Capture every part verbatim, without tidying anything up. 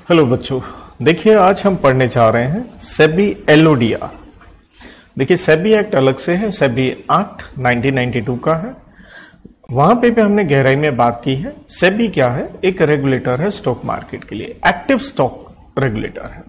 Hello बच्चों, देखिए आज हम पढ़ने जा रहे हैं SEBI L O D R. देखिए सेबी एक्ट अलग से है, SEBI act nineteen ninety two का है। वहां पे भी हमने गहराई में बात की है। सेबी क्या है? एक रेगुलेटर है स्टॉक मार्केट के लिए, एक्टिव स्टॉक रेगुलेटर है।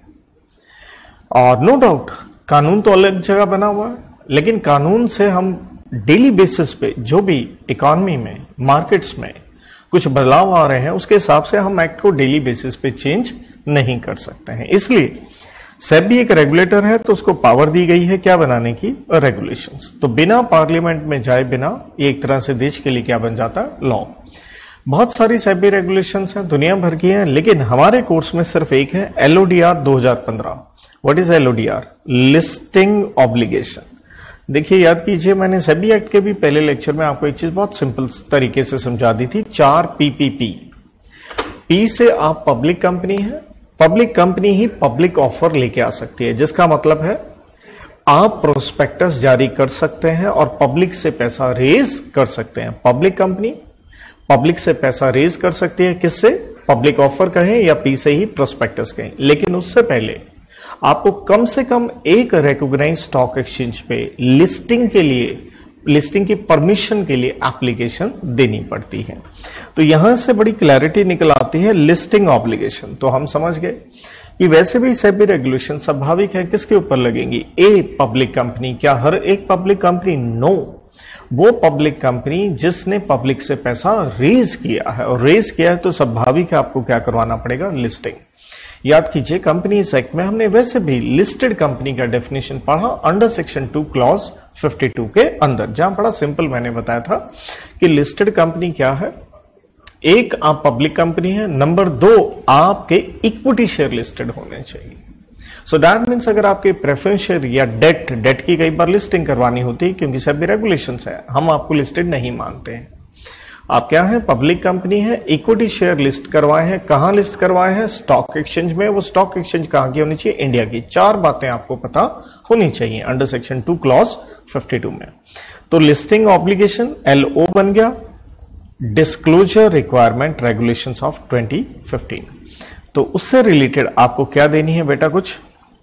और नो डाउट कानून तो अलग जगह बना हुआ है, लेकिन कानून से हम डेली बेसिस पे जो भी इकोनॉमी में, मार्केट्स में कुछ बदलाव आ रहे हैं, उसके हिसाब से हम एक्ट को डेली बेसिस पे चेंज नहीं कर सकते हैं। इसलिए सेबी एक रेगुलेटर है, तो उसको पावर दी गई है क्या बनाने की? रेगुलेशंस। तो बिना पार्लियामेंट में जाए बिना ये एक तरह से देश के लिए क्या बन जाता है? लॉ। बहुत सारी सेबी रेगुलेशंस हैं, दुनिया भर की हैं, लेकिन हमारे कोर्स में सिर्फ एक है, एल ओ डी आर दो हज़ार पंद्रह। What is L O D R? Listing obligation. देखिए याद कीजिए, मैंने सेबी एक्ट के भी पहले लेक्चर में आपको एक चीज बहुत सिंपल तरीके से समझा दी थी। चार पी पी पी। पी से आप पब्लिक कंपनी है, पब्लिक कंपनी ही पब्लिक ऑफर लेके आ सकती है, जिसका मतलब है आप प्रोस्पेक्टस जारी कर सकते हैं और पब्लिक से पैसा रेज कर सकते हैं। पब्लिक कंपनी पब्लिक से पैसा रेज कर सकती है, किससे? पब्लिक ऑफर कहें या पी से ही प्रोस्पेक्टस कहें। लेकिन उससे पहले आपको कम से कम एक रिकॉग्नाइज्ड स्टॉक एक्सचेंज पे लिस्टिंग के लिए, लिस्टिंग की परमिशन के लिए एप्लीकेशन देनी पड़ती है। तो यहां से बड़ी क्लैरिटी निकल आती है, लिस्टिंग ऑब्लिगेशन। तो हम समझ गए कि वैसे भी सेबी रेगुलेशन स्वाभाविक है किसके ऊपर लगेंगी? A public company. क्या हर एक पब्लिक कंपनी? नो, वो पब्लिक कंपनी जिसने पब्लिक से पैसा रेज किया है, और रेज किया है तो स्वाभाविक है आपको क्या करवाना पड़ेगा? लिस्टिंग। याद कीजिए कंपनीज एक्ट में हमने वैसे भी लिस्टेड कंपनी का डेफिनेशन पढ़ा under section two clause fifty two के अंदर, जहां बड़ा सिंपल मैंने बताया था कि लिस्टेड कंपनी क्या है? एक, आप पब्लिक कंपनी है। नंबर दो, आपके इक्विटी शेयर लिस्टेड होने चाहिए। सो दैट मीन्स अगर आपके प्रेफरेंस शेयर या डेट डेट की कई बार लिस्टिंग करवानी होती है, क्योंकि सभी रेगुलेशंस है, हम आपको लिस्टेड नहीं मानते हैं। आप क्या है? पब्लिक कंपनी है, इक्विटी शेयर लिस्ट करवाए हैं। कहां लिस्ट करवाए हैं? स्टॉक एक्सचेंज में। वो स्टॉक एक्सचेंज कहां की होनी चाहिए? इंडिया की। चार बातें आपको पता होनी चाहिए under section two clause fifty two में। तो लिस्टिंग ऑब्लिगेशन एल ओ बन गया। Disclosure requirement regulations of twenty fifteen. तो उससे रिलेटेड आपको क्या देनी है बेटा? कुछ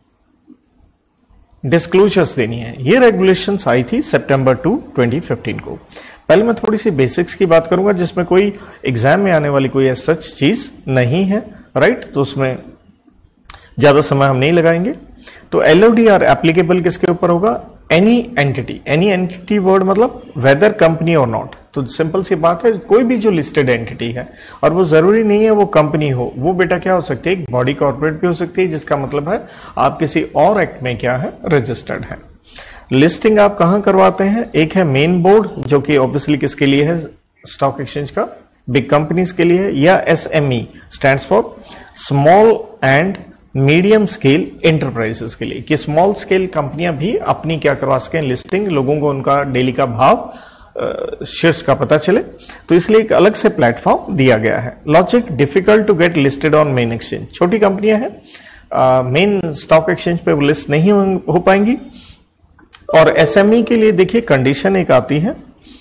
डिस्क्लोजर्स देनी है। ये रेगुलेशंस आई थी सितंबर टू ट्वेंटी फिफ्टीन को। पहले मैं थोड़ी सी बेसिक्स की बात करूंगा, जिसमें कोई एग्जाम में आने वाली कोई सच चीज नहीं है, राइट? तो उसमें ज्यादा समय हम नहीं लगाएंगे। तो L O D R applicable किसके ऊपर होगा? Any entity. Any entity word मतलब वेदर कंपनी और नॉट। तो सिंपल सी बात है, कोई भी जो लिस्टेड एंटिटी है, और वो जरूरी नहीं है वो कंपनी हो, वो बेटा क्या हो सकती है? एक बॉडी कॉर्पोरेट भी हो सकती है, जिसका मतलब है आप किसी और एक्ट में क्या है? रजिस्टर्ड है। लिस्टिंग आप कहां करवाते हैं? एक है मेन बोर्ड, जो कि ऑब्वियसली किसके लिए है? स्टॉक एक्सचेंज का, बिग कंपनीज के लिए, या S M E stands for small and medium scale enterprises के लिए, कि स्मॉल स्केल कंपनियां भी अपनी क्या करवा सकें? लिस्टिंग, लोगों को उनका डेली का भाव, शेयर्स का पता चले। तो इसलिए एक अलग से प्लेटफॉर्म दिया गया है। Logic, difficult to get listed on main exchange. छोटी कंपनियां हैं, मेन स्टॉक एक्सचेंज पे वो लिस्ट नहीं हो पाएंगी। और एस एम ई के लिए देखिए कंडीशन एक आती है,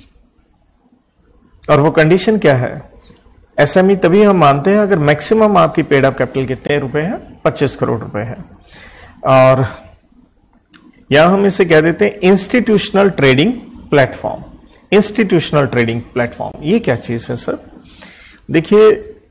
और वो कंडीशन क्या है? एस एम ई तभी हम मानते हैं अगर मैक्सिमम आपकी पेड अप कैपिटल कितने रुपए है? पच्चीस करोड़ रुपए है। और यहां हम इसे कह देते हैं institutional trading platform. Institutional trading platform ये क्या चीज है सर? देखिए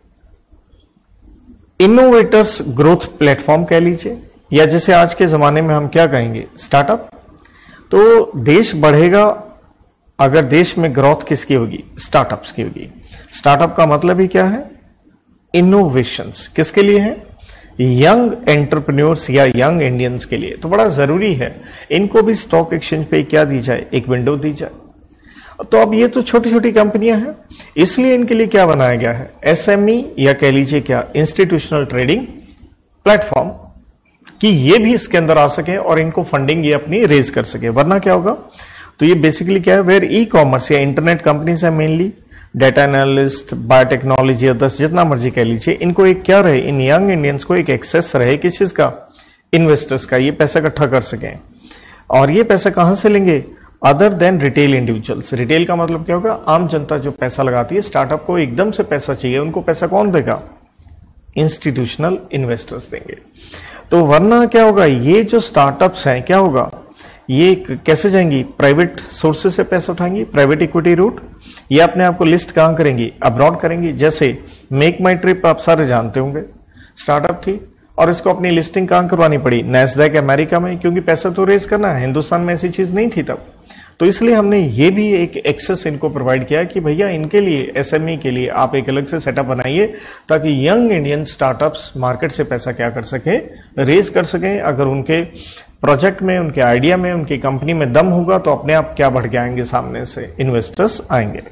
इनोवेटर्स ग्रोथ प्लेटफॉर्म कह लीजिए, या जैसे आज के जमाने में हम क्या कहेंगे? स्टार्टअप। तो देश बढ़ेगा अगर देश में ग्रोथ किसकी होगी? स्टार्टअप्स की होगी। स्टार्टअप का मतलब ही क्या है? इनोवेशंस। किसके लिए है? यंग एंटरप्रेन्योर्स या यंग इंडियंस के लिए। तो बड़ा जरूरी है इनको भी स्टॉक एक्सचेंज पे क्या दी जाए? एक विंडो दी जाए। तो अब ये तो छोटी छोटी कंपनियां हैं, इसलिए इनके लिए क्या बनाया गया है? एस एम ई, या कह लीजिए क्या, इंस्टीट्यूशनल ट्रेडिंग प्लेटफॉर्म, कि ये भी इसके अंदर आ सके और इनको फंडिंग ये अपनी रेज कर सके। वरना क्या होगा? तो ये बेसिकली क्या है? वेयर ई कॉमर्स या इंटरनेट कंपनीज है, mainly data analyst, biotechnology, others, जितना मर्जी कह लीजिए, इनको एक क्या रहे? इन यंग इंडियंस को एक एक्सेस रहे किस चीज का? इन्वेस्टर्स का। ये पैसा इकट्ठा कर सकें। और ये पैसा कहां से लेंगे? Other than retail individuals. Retail का मतलब क्या होगा? आम जनता जो पैसा लगाती है, स्टार्टअप को एकदम से पैसा चाहिए, उनको पैसा कौन देगा? इंस्टीट्यूशनल इन्वेस्टर्स देंगे। तो वरना क्या होगा, ये जो स्टार्टअप्स हैं क्या होगा, ये कैसे जाएंगी, प्राइवेट सोर्सेस से पैसा उठाएंगी, प्राइवेट इक्विटी रूट, ये अपने आप को लिस्ट कहां करेंगी, अब्रॉड करेंगी। जैसे मेक माई ट्रिप आप सारे जानते होंगे, स्टार्टअप थी और इसको अपनी लिस्टिंग कहां करवानी पड़ी, नैस्डैक अमेरिका में, क्योंकि पैसा तो रेज करना है, हिंदुस्तान में ऐसी चीज नहीं थी तब। तो इसलिए हमने ये भी एक एक्सेस इनको प्रोवाइड किया कि भैया इनके लिए, एसएमई के लिए आप एक अलग से सेटअप बनाइए ताकि यंग इंडियन स्टार्टअप्स मार्केट से पैसा क्या कर सके, रेज कर सकें। अगर उनके प्रोजेक्ट में, उनके आइडिया में, उनकी कंपनी में दम होगा तो अपने आप क्या बढ़ के आएंगे, सामने से इन्वेस्टर्स आएंगे।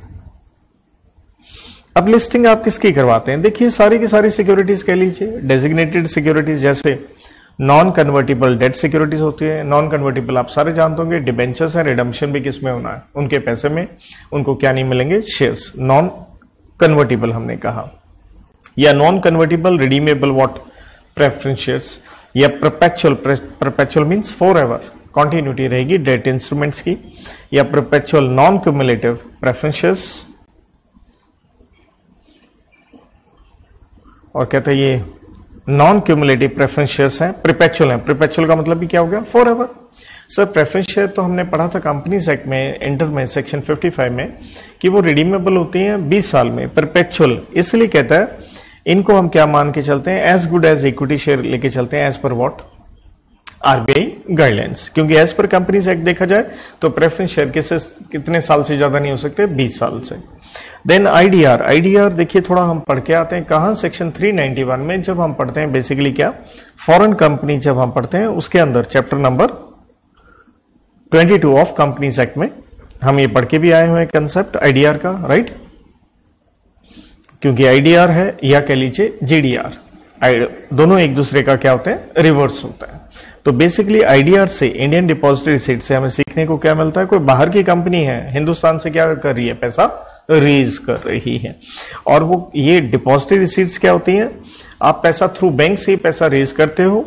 अब लिस्टिंग आप किसकी करवाते हैं, देखिए सारी की सारी सिक्योरिटीज कह लीजिए, डेजिग्नेटेड सिक्योरिटीज, जैसे नॉन कन्वर्टिबल डेट सिक्योरिटीज होती है। नॉन कन्वर्टिबल आप सारे जानते होंगे, डिबेंचर्स है, रिडम्पशन भी किसमें होना है, उनके पैसे में, उनको क्या नहीं मिलेंगे, शेयर्स। नॉन कन्वर्टिबल हमने कहा, या non convertible redeemable what, preference shares, या perpetual, perpetual means for ever continuity रहेगी डेट इंस्ट्रूमेंट्स की, या perpetual non cumulative preference shares, और कहते हैं ये नॉन क्यूमुलेटिव प्रेफरेंस शेयर्स हैं, प्रिपेचुअल हैं। प्रिपेचुअल का मतलब भी क्या हो गया, for ever. Sir preference share तो हमने पढ़ा था कंपनीज एक्ट में, एंटर में, सेक्शन पचपन में, कि वो रिडीमेबल होती हैं बीस साल में, परपेचुअल। इसलिए कहता है इनको हम क्या मान के चलते हैं, as good as equity share लेके चलते हैं, as per what, RBI guidelines. क्योंकि एज पर कंपनीज एक्ट देखा जाए तो प्रेफरेंस शेयर किसे कितने साल से ज्यादा नहीं हो सकते, बीस साल से। देन आईडीआर, आईडीआर देखिए थोड़ा हम पढ़ के आते हैं कहां, सेक्शन तीन सौ इक्यानवे में, जब हम पढ़ते हैं बेसिकली क्या, फॉरेन कंपनी जब हम पढ़ते हैं उसके अंदर चैप्टर नंबर बाईस ऑफ कंपनीज एक्ट में हम ये पढ़ के भी आए हुए हैं कंसेप्ट आईडीआर का, राइट। क्योंकि आईडीआर है या कह लीजिए जीडीआर, दोनों एक दूसरे का क्या होता है, रिवर्स होता है। तो बेसिकली आईडीआर से, इंडियन डिपॉजिटरी रिसीट से हमें सीखने को क्या मिलता है, कोई बाहर की कंपनी है, हिंदुस्तान से क्या कर रही है, पैसा रेज कर रही है। और वो ये डिपॉजिटरी रिसीट्स क्या होती हैं, आप पैसा थ्रू बैंक से पैसा रेज करते हो,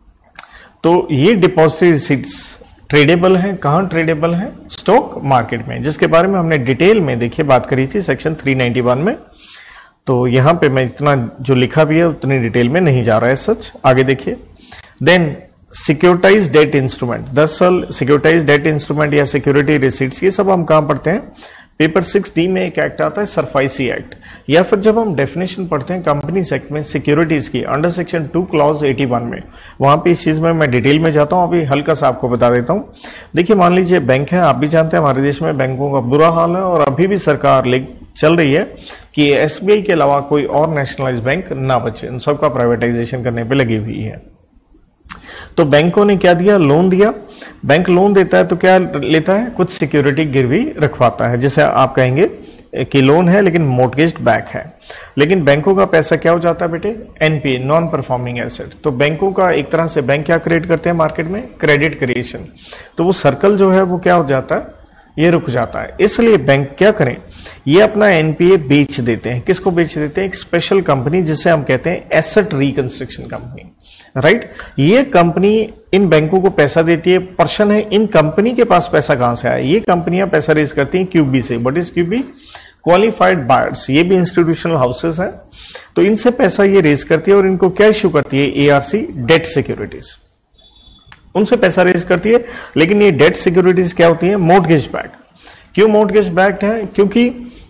तो ये डिपॉजिटरी रिसीट्स ट्रेडेबल हैं, कहां ट्रेडेबल हैं, स्टॉक मार्केट में, जिसके बारे में हमने डिटेल में देखिए बात करी थी सेक्शन तीन सौ इक्यानवे में। तो यहां पे मैं इतना जो लिखा भी है उतनी डिटेल में नहीं जा रहा है सच, आगे देखिए। देन सिक्योरिटाइज डेट इंस्ट्रूमेंट, दरअसल सिक्योरिटाइज डेट इंस्ट्रूमेंट या सिक्योरिटी रिसीट्स, ये सब हम कहां पढ़ते हैं, पेपर सिक्स डी में एक एक्ट आता है सरफाइसी एक्ट, या फिर जब हम डेफिनेशन पढ़ते हैं कंपनीज एक्ट में सिक्योरिटीज की अंडर सेक्शन टू क्लॉज इक्यासी में, वहां पे इस चीज में मैं डिटेल में जाता हूं, अभी हल्का सा आपको बता देता हूं। देखिए मान लीजिए बैंक है, आप भी जानते हैं हमारे देश में बैंकों का बुरा हाल है, और अभी भी सरकार ले चल रही है कि एसबीआई के अलावा कोई और नेशनलाइज बैंक ना बचे, उन सबका प्राइवेटाइजेशन करने पर लगी हुई है। तो बैंकों ने क्या दिया, लोन दिया। बैंक लोन देता है तो क्या लेता है, कुछ सिक्योरिटी गिरवी रखवाता है, जिसे आप कहेंगे कि लोन है लेकिन मोर्टगेज बैक है। लेकिन बैंकों का पैसा क्या हो जाता है बेटे, एनपीए, नॉन परफॉर्मिंग एसेट। तो बैंकों का एक तरह से बैंक क्या क्रिएट करते हैं मार्केट में, क्रेडिट क्रिएशन। तो वो सर्कल जो है वो क्या हो जाता है, ये रुक जाता है। इसलिए बैंक क्या करें, ये अपना एनपीए बेच देते हैं। किसको बेच देते हैं, एक स्पेशल कंपनी जिसे हम कहते हैं एसेट रिकंस्ट्रक्शन कंपनी, राइट। ये कंपनी इन बैंकों को पैसा देती है। पर्सन है, इन कंपनी के पास पैसा कहां से आया, ये कंपनियां पैसा रेज करती हैं क्यूबी से। What is QB, qualified buyers, ये भी इंस्टीट्यूशनल हाउसेस हैं, तो इनसे पैसा ये रेज करती है और इनको क्या इश्यू करती है, एआरसी डेट सिक्योरिटीज, उनसे पैसा रेज करती है। लेकिन ये डेट सिक्योरिटीज क्या होती है, मोर्टगेज बैक। क्यों मोर्टगेज बैक्ड है, क्योंकि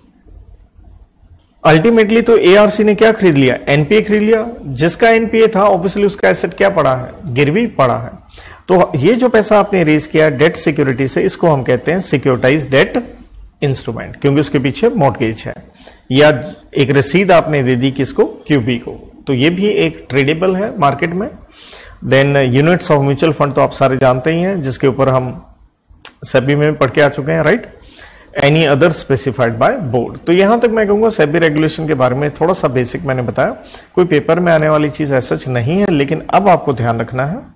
अल्टीमेटली तो एआरसी ने क्या खरीद लिया, एनपीए खरीद लिया। जिसका एनपीए था ऑब्वियसली उसका एसेट क्या पड़ा है, गिरवी पड़ा है। तो ये जो पैसा आपने रेज किया डेट सिक्योरिटी से, इसको हम कहते हैं सिक्योरिटाइज डेट इंस्ट्रूमेंट, क्योंकि उसके पीछे मॉर्टगेज है, या एक रसीद आपने दे दी किसको, क्यूबी को। तो ये भी एक ट्रेडेबल है मार्केट में। Then units of mutual fund तो आप सारे जानते ही हैं, जिसके ऊपर हम सेबी में पढ़ के आ चुके हैं, right. Any other specified by board. तो यहां तक मैं कहूंगा सेबी रेगुलेशन के बारे में थोड़ा सा बेसिक मैंने बताया, कोई पेपर में आने वाली चीज ऐसा नहीं है। लेकिन अब आपको ध्यान रखना है,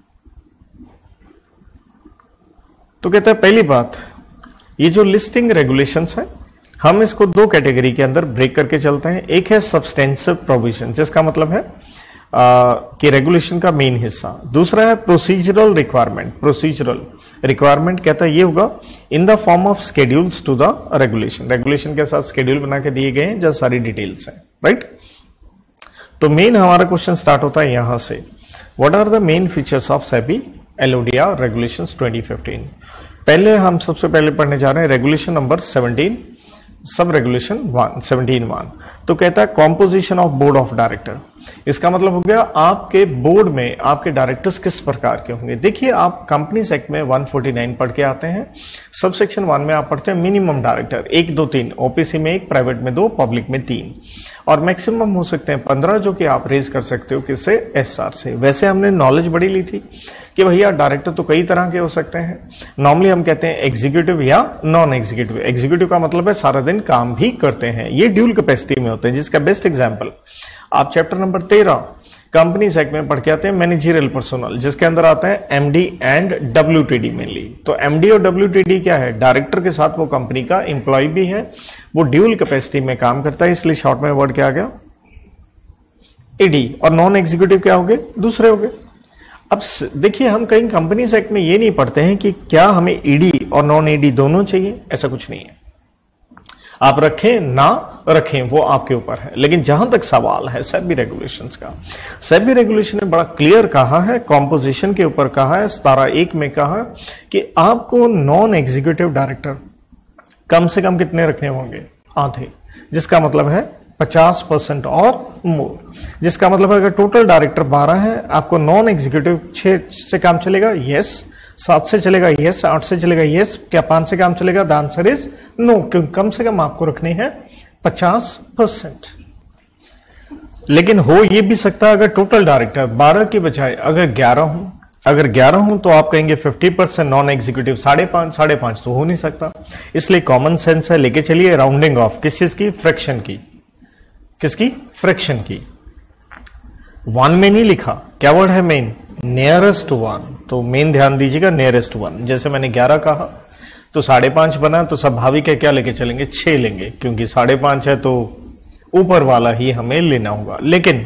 तो कहता है पहली बात, ये जो लिस्टिंग रेगुलेशंस है, हम इसको दो कैटेगरी के अंदर ब्रेक करके चलते हैं। एक है सब्सटेंसिव प्रोविजन, जिसका मतलब है आ, कि रेगुलेशन का मेन हिस्सा। दूसरा है प्रोसीजरल रिक्वायरमेंट। प्रोसीजरल रिक्वायरमेंट कहता है ये होगा in the form of schedules to the regulation. Regulation के साथ स्केड्यूल बना के दिए गए हैं जहां सारी डिटेल्स हैं, राइट। तो मेन हमारा क्वेश्चन स्टार्ट होता है यहां से, what are the main features of SEBI LODR regulations twenty fifteen. पहले हम सबसे पहले पढ़ने जा रहे हैं regulation number seventeen, sub regulation one seventeen one. तो कहता है composition of board of director. इसका मतलब हो गया आपके बोर्ड में आपके डायरेक्टर्स किस प्रकार के होंगे। देखिए आप कंपनीज एक्ट में वन फोर्टी नाइन पढ़ के आते हैं, सब सेक्शन वन में आप पढ़ते हैं मिनिमम डायरेक्टर एक दो तीन, ओपीसी में एक, प्राइवेट में दो, पब्लिक में तीन, और मैक्सिमम हो सकते हैं पंद्रह, जो कि आप रेज कर सकते हो किससे, एसआर से। वैसे हमने नॉलेज बड़ी ली थी कि भैया डायरेक्टर तो कई तरह के हो सकते हैं। नॉर्मली हम कहते हैं एग्जीक्यूटिव या नॉन एग्जीक्यूटिव। एग्जीक्यूटिव का मतलब है सारा दिन काम भी करते हैं, ये ड्यूल कैपेसिटी में होते हैं, जिसका बेस्ट एग्जांपल आप चैप्टर नंबर तेरह कंपनीज एक्ट में पढ़ के आते हैं मैनेजरियल पर्सोनल, जिसके अंदर आता है एमडी एंड डब्ल्यूटीडी मेनली। तो एमडी और डब्ल्यूटीडी क्या है, डायरेक्टर के साथ वो कंपनी का एम्प्लॉय भी है, वो ड्यूल कैपेसिटी में काम करता है, इसलिए शॉर्ट में वर्ड क्या आ गया, ईडी। और नॉन एग्जीक्यूटिव क्या हो गए, दूसरे हो गए। अब देखिए हम कहीं कंपनीज एक्ट में ये नहीं पढ़ते हैं कि क्या हमें ईडी और नॉन ईडी दोनों चाहिए, ऐसा कुछ नहीं है। आप रखें ना रखें वो आपके ऊपर है, लेकिन जहां तक सवाल है सेबी रेगुलेशंस का, सेबी रेगुलेशन ने बड़ा क्लियर कहा है, कॉम्पोजिशन के ऊपर कहा है, सतारा एक में कहा कि आपको नॉन एग्जीक्यूटिव डायरेक्टर कम से कम कितने रखने होंगे, आधे, जिसका मतलब है पचास परसेंट और मोर। जिसका मतलब है अगर टोटल डायरेक्टर बारह है, आपको नॉन एग्जीक्यूटिव छह से काम चलेगा, यस, सात से चलेगा, यस, आठ से चलेगा, यस, क्या पांच से काम चलेगा, द आंसर इज नो, क्योंकि कम से कम आपको रखने हैं पचास परसेंट। लेकिन हो यह भी सकता है अगर टोटल डायरेक्टर बारह के बजाय अगर ग्यारह हो, अगर ग्यारह हो तो आप कहेंगे फिफ्टी परसेंट नॉन एग्जीक्यूटिव, साढ़े पांच, साढ़े पांच तो हो नहीं सकता, इसलिए कॉमन सेंस है, लेके चलिए राउंडिंग ऑफ किस चीज की, फ्रैक्शन की, किसकी, फ्रैक्शन की। वन में नहीं लिखा, क्या वर्ड है मेन, नियरेस्ट वन, तो मेन ध्यान दीजिएगा नियरेस्ट वन। जैसे मैंने ग्यारह कहा तो साढ़े पांच बना, तो स्वाभाविक है क्या लेके चलेंगे, छह लेंगे, क्योंकि साढ़े पांच है तो ऊपर वाला ही हमें लेना होगा। लेकिन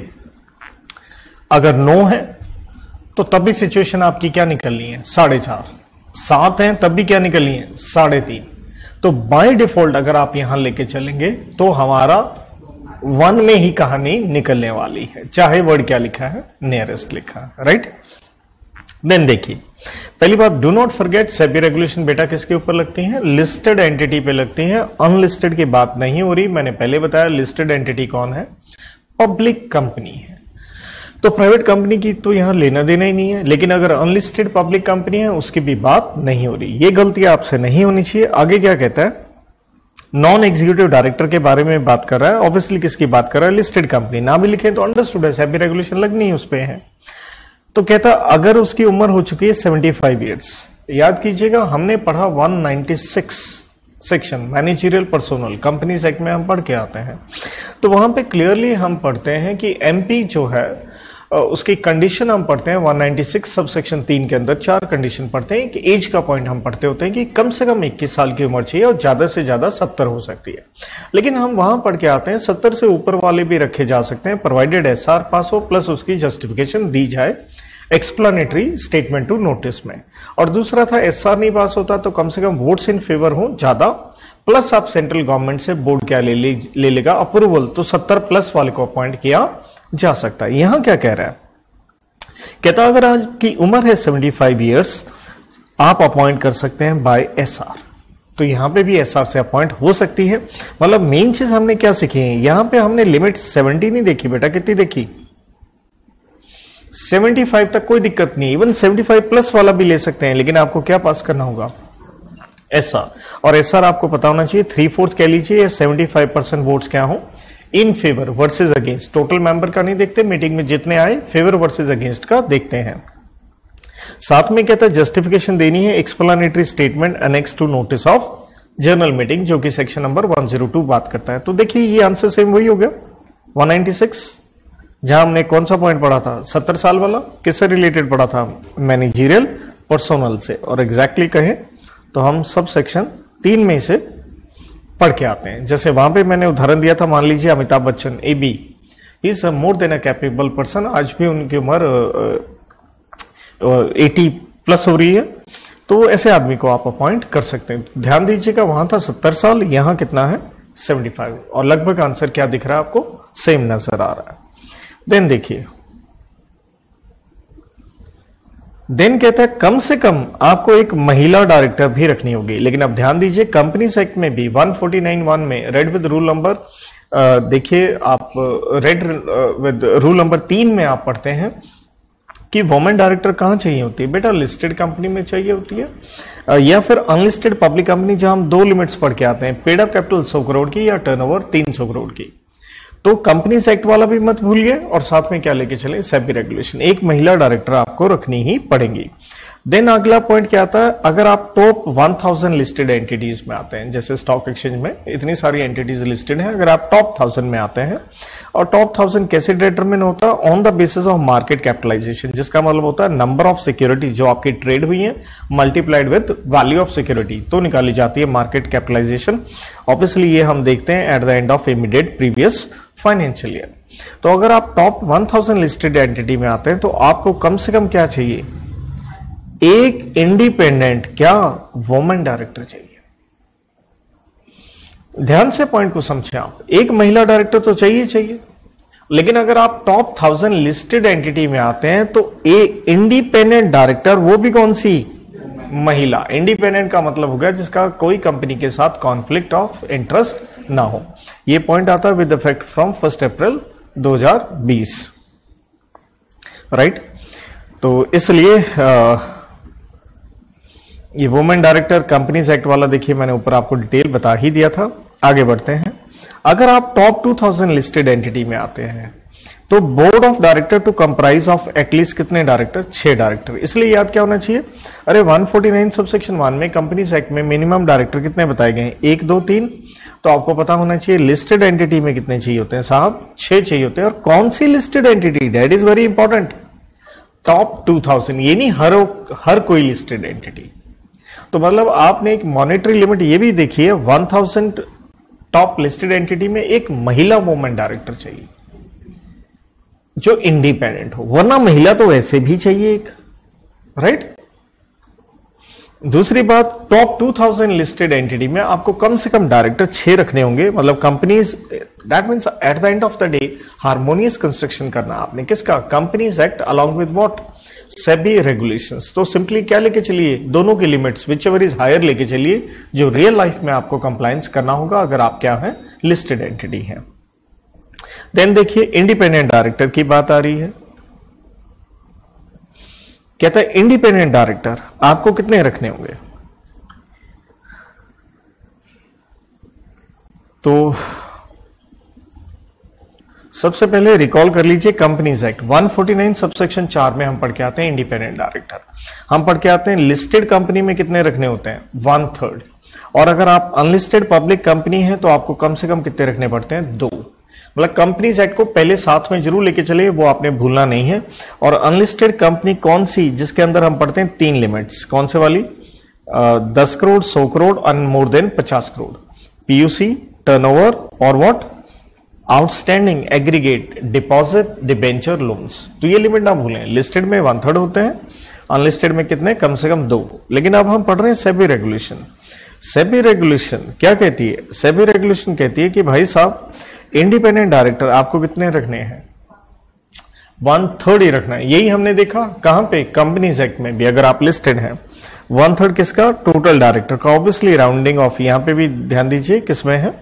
अगर नौ है तो तब भी सिचुएशन आपकी क्या निकलनी है, साढ़े चार। सात है तब भी क्या निकलनी है, साढ़े तीन। तो बाय डिफॉल्ट अगर आप यहां लेके चलेंगे तो हमारा वन में ही कहानी निकलने वाली है, चाहे वर्ड क्या लिखा है, नियरेस्ट लिखा है, राइट। देन देखिए पहली बात, do not forget SEBI regulation बेटा किसके ऊपर लगती है, लिस्टेड एंटिटी पे लगती है, अनलिस्टेड की बात नहीं हो रही। मैंने पहले बताया लिस्टेड एंटिटी कौन है, पब्लिक कंपनी है, तो प्राइवेट कंपनी की तो यहां लेना देना ही नहीं है। लेकिन अगर अनलिस्टेड पब्लिक कंपनी है उसकी भी बात नहीं हो रही, ये गलती आपसे नहीं होनी चाहिए। आगे क्या कहता है, नॉन एग्जीक्यूटिव डायरेक्टर के बारे में बात कर रहा है, ऑब्वियसली किसकी बात कर रहा है, लिस्टेड कंपनी, ना भी लिखे तो अंडरस्टूड है, सेबी रेगुलेशन लगनी है उस पे है। तो कहता अगर उसकी उम्र हो चुकी है पचहत्तर इयर्स, याद कीजिएगा हमने पढ़ा एक सौ छियानवे section managerial personnel, companies act में हम पढ़ के आते हैं, तो वहां पे क्लियरली हम पढ़ते हैं कि एमपी जो है उसकी कंडीशन हम पढ़ते हैं एक सौ छियानवे सब सेक्शन तीन के अंदर चार कंडीशन पढ़ते हैं कि एज का पॉइंट हम पढ़ते होते हैं कि कम से कम इक्कीस साल की उम्र चाहिए और ज्यादा से ज्यादा सत्तर हो सकती है। लेकिन हम वहां पढ़ के आते हैं सत्तर से ऊपर वाले भी रखे जा सकते हैं, प्रोवाइडेड एसआर पास हो प्लस उसकी जस्टिफिकेशन दी जाए एक्सप्लेनेटरी स्टेटमेंट टू नोटिस में। और दूसरा था एसआर नहीं पास होता तो कम से कम वोट्स इन फेवर हो ज्यादा, प्लस आप सेंट्रल गवर्नमेंट से बोर्ड क्या ले ले, ले लेगा अप्रूवल, तो सत्तर प्लस वाले को अपॉइंट किया जा सकता है। यहां क्या कह रहा है, कहता अगर आज की उम्र है पचहत्तर इयर्स, आप अपॉइंट कर सकते हैं बाय एसआर, तो यहां पे भी एसआर से अपॉइंट हो सकती है। मतलब मेन चीज हमने क्या सीखी है, यहां पे हमने लिमिट सत्तर नहीं देखी बेटा, कितनी देखी, पचहत्तर तक कोई दिक्कत नहीं, इवन पचहत्तर प्लस वाला भी ले सकते हैं, लेकिन आपको क्या पास करना होगा, एसआर। और एसआर आपको पता होना चाहिए थ्री फोर्थ कह लीजिए या पचहत्तर परसेंट वोट्स क्या हो, in favour versus against, total member का नहीं देखते, मीटिंग में जितने आए फेवर वर्सेस अगेंस्ट का देखते हैं। साथ में कहता है जस्टिफिकेशन देनी है, explanatory statement annex to notice of general meeting, जो कि सेक्शन नंबर एक सौ दो बात करता है। तो देखिए ये आंसर सेम वही हो गया, एक सौ छियानवे, जहां हमने कौन सा पॉइंट पढ़ा था, सत्तर साल वाला, किससे रिलेटेड पढ़ा था, मैनेजरियल पर्सोनल से। और एग्जैक्टली कहें तो हम सब सेक्शन तीन में से पढ़ के आते हैं। जैसे वहां पे मैंने उदाहरण दिया था, मान लीजिए Amitabh Bachchan A B is more than a capable person, आज भी उनकी उम्र अस्सी प्लस हो रही है, तो ऐसे आदमी को आप अपॉइंट कर सकते हैं। ध्यान दीजिएगा वहां था सत्तर साल, यहां कितना है पचहत्तर, और लगभग आंसर क्या दिख रहा है आपको, सेम नजर आ रहा है। देन देखिए, देन कहता है कम से कम आपको एक महिला डायरेक्टर भी रखनी होगी। लेकिन अब ध्यान दीजिए, कंपनीज एक्ट में भी वन फोर्टी नाइन वन में रेड विद रूल नंबर, देखिए आप रेड विद रूल नंबर तीन में आप पढ़ते हैं कि वुमेन डायरेक्टर कहां चाहिए होती है बेटा, लिस्टेड कंपनी में चाहिए होती है या फिर अनलिस्टेड पब्लिक कंपनी, जहां हम दो लिमिट्स पढ़ के आते हैं, पेड अप कैपिटल सौ करोड़ की या टर्नओवर तीन सौ करोड़ की। तो कंपनीज एक्ट वाला भी मत भूलिए और साथ में क्या लेके चले, सेबी रेगुलेशन। एक महिला डायरेक्टर आपको रखनी ही पड़ेगी। देन अगला पॉइंट क्या आता है, अगर आप top one thousand listed entities में आते हैं, जैसे स्टॉक एक्सचेंज में इतनी सारी एंटिटीज लिस्टेड हैं, अगर आप टॉप थाउजेंड में आते हैं, और टॉप थाउजेंड कैसे डिटरमिन होता है, on the basis of market capitalisation, जिसका मतलब होता है नंबर ऑफ सिक्योरिटी जो आपकी ट्रेड हुई है multiplied with value of security, तो निकाली जाती है मार्केट कैपिटलाइजेशन। ऑब्वियसली ये हम देखते हैं at the end of immediate previous financial year. तो अगर आप top one thousand listed entity में आते हैं तो आपको कम से कम क्या चाहिए, एक इंडिपेंडेंट क्या वुमेन डायरेक्टर चाहिए। ध्यान से पॉइंट को समझें आप, एक महिला डायरेक्टर तो चाहिए चाहिए, लेकिन अगर आप टॉप थाउजेंड लिस्टेड एंटिटी में आते हैं तो एक इंडिपेंडेंट डायरेक्टर, वो भी कौन सी, महिला। इंडिपेंडेंट का मतलब हो गया जिसका कोई कंपनी के साथ कॉन्फ्लिक्ट ऑफ इंटरेस्ट ना हो। यह पॉइंट आता है with effect from first April दो हजार बीस, राइट। तो इसलिए आ, ये वुमेन डायरेक्टर कंपनीज एक्ट वाला देखिए मैंने ऊपर आपको डिटेल बता ही दिया था। आगे बढ़ते हैं, अगर आप top two thousand listed entity में आते हैं तो board of director to comprise of at least कितने डायरेक्टर, छह डायरेक्टर। इसलिए याद क्या होना चाहिए, अरे one forty nine subsection one में कंपनीज एक्ट में मिनिमम डायरेक्टर कितने बताए गए हैं, एक दो तीन। तो आपको पता होना चाहिए लिस्टेड एंटिटी में कितने चाहिए होते हैं साहब, छह चाहिए होते हैं। और कौन सी listed entity, that is very important, top two thousand, ये नहीं हर हर कोई लिस्टेड एंटिटी। तो मतलब आपने एक मॉनेटरी लिमिट ये भी देखी है, one thousand top listed entity में एक महिला वुमेन डायरेक्टर चाहिए जो इंडिपेंडेंट हो, वरना महिला तो वैसे भी चाहिए एक, राइट। दूसरी बात, top two thousand listed entity में आपको कम से कम डायरेक्टर छह रखने होंगे। मतलब companies, that means at the end of the day harmonious construction करना आपने किसका, companies act along with what, SEBI regulations. तो सिंपली क्या लेके चलिए, दोनों की limits whichever is higher लेके चलिए, जो रियल लाइफ में आपको कंप्लायंस करना होगा अगर आप क्या है, लिस्टेड एंटिटी है। देन देखिए इंडिपेंडेंट डायरेक्टर की बात आ रही है, कहता है इंडिपेंडेंट डायरेक्टर आपको कितने रखने होंगे। तो सबसे पहले रिकॉल कर लीजिए companies act one forty nine subsection चार में हम पढ़ के आते हैं इंडिपेंडेंट डायरेक्टर, हम पढ़ के आते हैं लिस्टेड कंपनी में कितने रखने होते हैं, वन थर्ड। और अगर आप अनलिस्टेड पब्लिक कंपनी है तो आपको कम से कम कितने रखने पड़ते हैं, दो। मतलब कंपनीज एक्ट को पहले साथ में जरूर लेके चले, वो आपने भूलना नहीं है। और अनलिस्टेड कंपनी कौन सी, जिसके अंदर हम पढ़ते हैं तीन लिमिट्स, कौन से वाली, दस करोड़, सौ करोड़ और मोर देन पचास करोड़, पीयूसी, टर्नओवर और what, outstanding aggregate deposit debenture loans. तो ये लिमिट ना भूलें, लिस्टेड में वन थर्ड होते हैं, अनलिस्टेड में कितने, कम से कम दो। लेकिन अब हम पढ़ रहे हैं सेबी रेगुलेशन। सेबी रेगुलेशन क्या कहती है, सेबी रेगुलेशन कहती है कि भाई साहब इंडिपेंडेंट डायरेक्टर आपको कितने रखने हैं, वन थर्ड ही रखना है। यही हमने देखा कहां पे, कंपनीज एक्ट में भी। अगर आप लिस्टेड हैं, वन थर्ड किसका, टोटल डायरेक्टर का। ऑब्वियसली राउंडिंग ऑफ यहां पे भी ध्यान दीजिए किसमें है,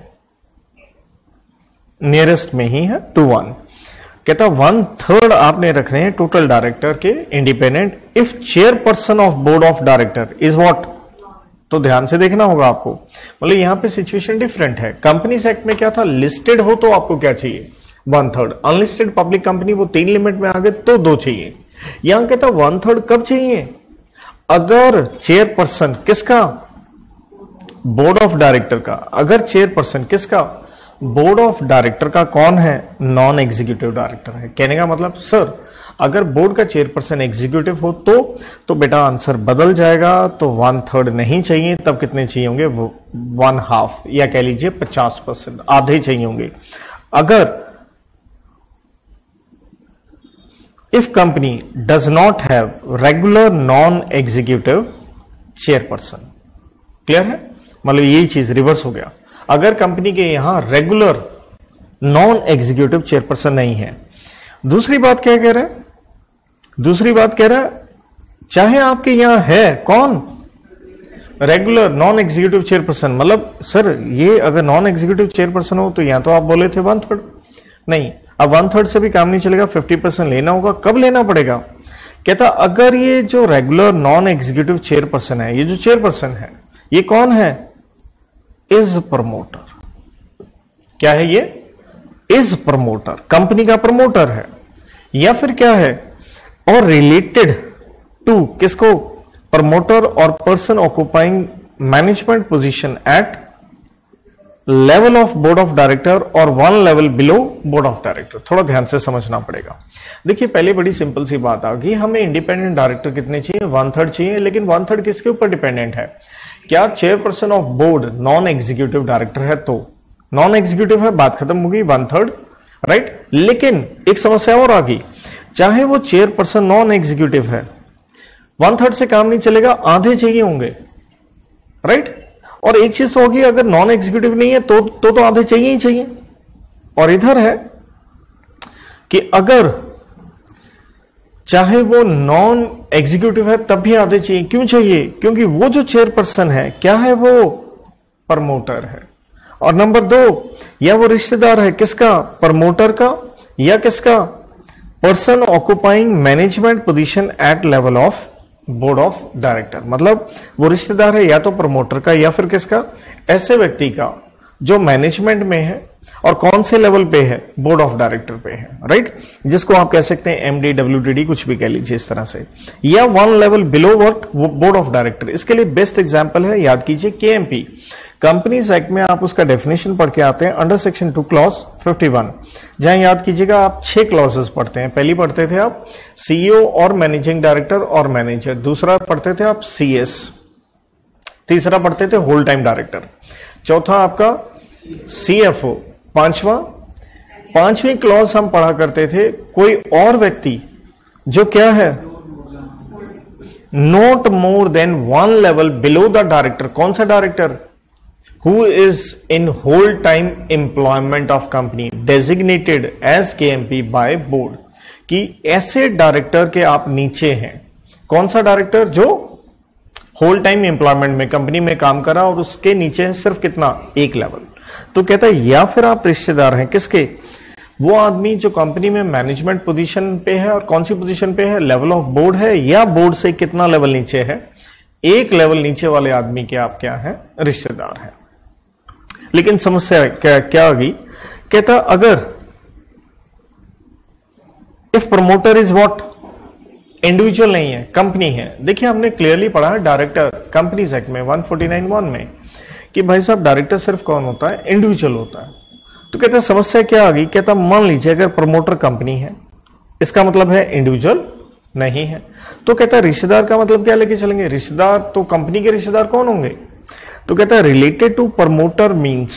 नियरेस्ट में ही है, टू वन। कहता वन थर्ड आपने रखने हैं टोटल डायरेक्टर के independent, if chairperson of board of director is what. तो ध्यान से देखना होगा आपको, मतलब यहां पे सिचुएशन डिफरेंट है। कंपनीज एक्ट में क्या था, लिस्टेड हो तो आपको क्या चाहिए, one third. Unlisted public company वो तीन लिमिट में आ गए तो दो चाहिए। यहां कहता वन थर्ड कब चाहिए, अगर चेयरपर्सन किसका, बोर्ड ऑफ डायरेक्टर का। अगर चेयरपर्सन किसका, बोर्ड ऑफ डायरेक्टर का कौन है, नॉन एग्जीक्यूटिव डायरेक्टर है। कहने का मतलब सर अगर बोर्ड का चेयरपर्सन एग्जीक्यूटिव हो तो तो बेटा आंसर बदल जाएगा, तो वन थर्ड नहीं चाहिए, तब कितने चाहिए होंगे, वन हाफ या कह लीजिए पचास परसेंट, आधे चाहिए होंगे। अगर if company does not have regular non executive chairperson, clear है, मतलब यही चीज रिवर्स हो गया। अगर कंपनी के यहां रेगुलर नॉन एग्जीक्यूटिव चेयरपर्सन नहीं है, दूसरी बात क्या कह रहा है, दूसरी बात कह रहा है चाहे आपके यहां है कौन, रेगुलर नॉन एग्जीक्यूटिव चेयरपर्सन, मतलब सर ये अगर नॉन एग्जीक्यूटिव चेयरपर्सन हो तो यहां तो आप बोले थे वन थर्ड, नहीं अब वन थर्ड से भी काम नहीं चलेगा, फिफ्टी परसेंट लेना होगा। कब लेना पड़ेगा, कहता अगर ये जो रेगुलर नॉन एग्जीक्यूटिव चेयरपर्सन है, ये जो चेयरपर्सन है ये कौन है, इज प्रमोटर। क्या है ये, इज प्रमोटर, कंपनी का प्रमोटर है, या फिर क्या है, और रिलेटेड टू किसको, प्रमोटर और person occupying management position at level of board of director और one level below board of director. थोड़ा ध्यान से समझना पड़ेगा। देखिए पहले बड़ी सिंपल सी बात आ गई, हमें इंडिपेंडेंट डायरेक्टर कितने चाहिए, वन थर्ड चाहिए, लेकिन वन थर्ड किसके ऊपर डिपेंडेंट है, क्या chairperson of board non executive director है तो, नॉन एग्जीक्यूटिव है बात खत्म होगी, वन थर्ड राइट। लेकिन एक समस्या और आ गई, चाहे वो चेयरपर्सन नॉन एग्जीक्यूटिव है, वन थर्ड से काम नहीं चलेगा, आधे चाहिए होंगे राइट। और एक चीज तो होगी, अगर नॉन एग्जीक्यूटिव नहीं है तो तो, तो आधे चाहिए ही चाहिए। और इधर है कि अगर चाहे वो नॉन एग्जीक्यूटिव है तब भी आधे चाहिए। क्यों चाहिए, क्योंकि वो जो चेयरपर्सन है क्या है, वो प्रमोटर है। और नंबर दो, या वो रिश्तेदार है किसका, प्रमोटर का, या किसका, person occupying management position at level of board of director. मतलब वो रिश्तेदार है या तो प्रमोटर का या फिर किसका, ऐसे व्यक्ति का जो मैनेजमेंट में है और कौन से लेवल पे है, बोर्ड ऑफ डायरेक्टर पे है राइट, जिसको आप कह सकते हैं एमडी, डब्ल्यूडीडी, कुछ भी कह लीजिए इस तरह से, या one level below work board of director. इसके लिए बेस्ट एग्जांपल है, याद कीजिए केएमपी, कंपनीज एक्ट में आप उसका डेफिनेशन पढ़ के आते हैं under section two clause fifty one, जहां याद कीजिएगा आप छह क्लॉजेस पढ़ते हैं। पहली पढ़ते थे आप सीईओ और मैनेजिंग डायरेक्टर और मैनेजर, दूसरा पढ़ते थे आप सीएस, तीसरा पढ़ते थे होल टाइम डायरेक्टर, चौथा आपका सीएफओ, पांचवा पांचवी क्लॉज हम पढ़ा करते थे कोई और व्यक्ति जो क्या है, not more than one level below the director. कौन सा director, who is in whole time employment of company designated as K M P by board, कि ऐसे डायरेक्टर के आप नीचे हैं। कौन सा डायरेक्टर, जो होल टाइम एम्प्लॉयमेंट में कंपनी में काम करा और उसके नीचे है सिर्फ कितना, एक लेवल। तो कहता है या फिर आप रिश्तेदार हैं किसके, वो आदमी जो कंपनी में मैनेजमेंट पोजीशन पे है, और कौन सी पोजीशन पे है, लेवल ऑफ बोर्ड है, या बोर्ड से कितना लेवल नीचे है, एक लेवल नीचे वाले आदमी के आप क्या है, रिश्तेदार हैं। लेकिन समस्या क्या क्या आ गई, कहता अगर if promoter is what, individual नहीं है, कंपनी है। देखिए हमने क्लियरली पढ़ा है डायरेक्टर कंपनीज एक्ट में वन फोर्टी नाइन वन में कि भाई साहब डायरेक्टर सिर्फ कौन होता है, इंडिविजुअल होता है। तो कहता समस्या क्या आ गई, कहता मान लीजिए अगर प्रमोटर कंपनी है, इसका मतलब है इंडिविजुअल नहीं है। तो कहता रिश्तेदार का मतलब क्या लेके चलेंगे, रिश्तेदार तो कंपनी के रिश्तेदार कौन होंगे, तो कहता है related to promoter means,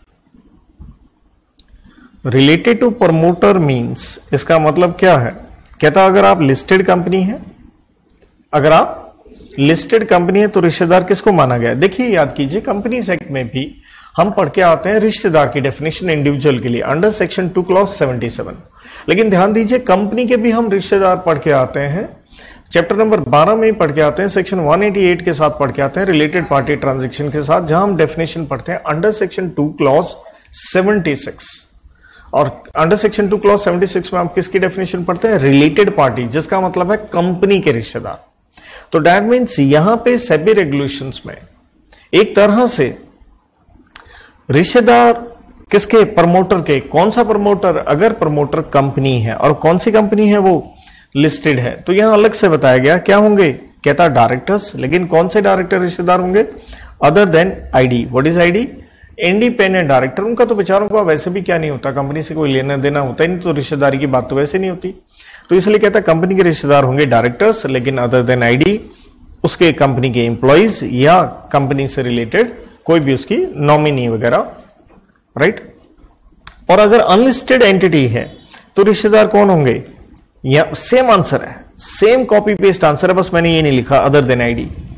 related to promoter means इसका मतलब क्या है, कहता अगर आप लिस्टेड कंपनी है, अगर आप लिस्टेड कंपनी है तो रिश्तेदार किसको माना गया। देखिए याद कीजिए कंपनीज एक्ट में भी हम पढ़ के आते हैं रिश्तेदार की डेफिनेशन इंडिविजुअल के लिए under section two clause seventy seven. लेकिन ध्यान दीजिए कंपनी के भी हम रिश्तेदार पढ़ के आते हैं, चैप्टर नंबर बारह में ही पढ़ के आते हैं, सेक्शन एक सौ अट्ठासी के साथ पढ़ के आते हैं, रिलेटेड पार्टी ट्रांजैक्शन के साथ, जहां हम डेफिनेशन पढ़ते हैं under section two clause seventy six. और under section two clause seventy six में हम किसकी डेफिनेशन पढ़ते हैं, रिलेटेड पार्टी, जिसका मतलब है कंपनी के रिश्तेदार। तो दैट मीन्स यहां पे सेबी रेगुलेशंस में एक तरह से रिश्तेदार किसके, प्रमोटर के। कौन सा प्रमोटर, अगर प्रमोटर कंपनी है और कौन सी कंपनी है वो लिस्टेड है, तो यहां अलग से बताया गया क्या होंगे, कहता डायरेक्टर्स। लेकिन कौन से डायरेक्टर रिश्तेदार होंगे, other than ID. What is ID, independent director. उनका तो बेचारों का वैसे भी क्या नहीं होता, कंपनी से कोई लेना देना होता ही नहीं, तो रिश्तेदारी की बात तो वैसे नहीं होती। तो इसलिए कहता कंपनी के रिश्तेदार होंगे डायरेक्टर्स, लेकिन अदर देन आईडी उसके कंपनी के एम्प्लॉइज या कंपनी से रिलेटेड कोई भी उसकी नॉमिनी वगैरह, राइट। और अगर अनलिस्टेड एंटिटी है तो रिश्तेदार कौन होंगे, या सेम आंसर है, सेम कॉपी पेस्ट आंसर है, बस मैंने ये नहीं लिखा अदर देन आईडी।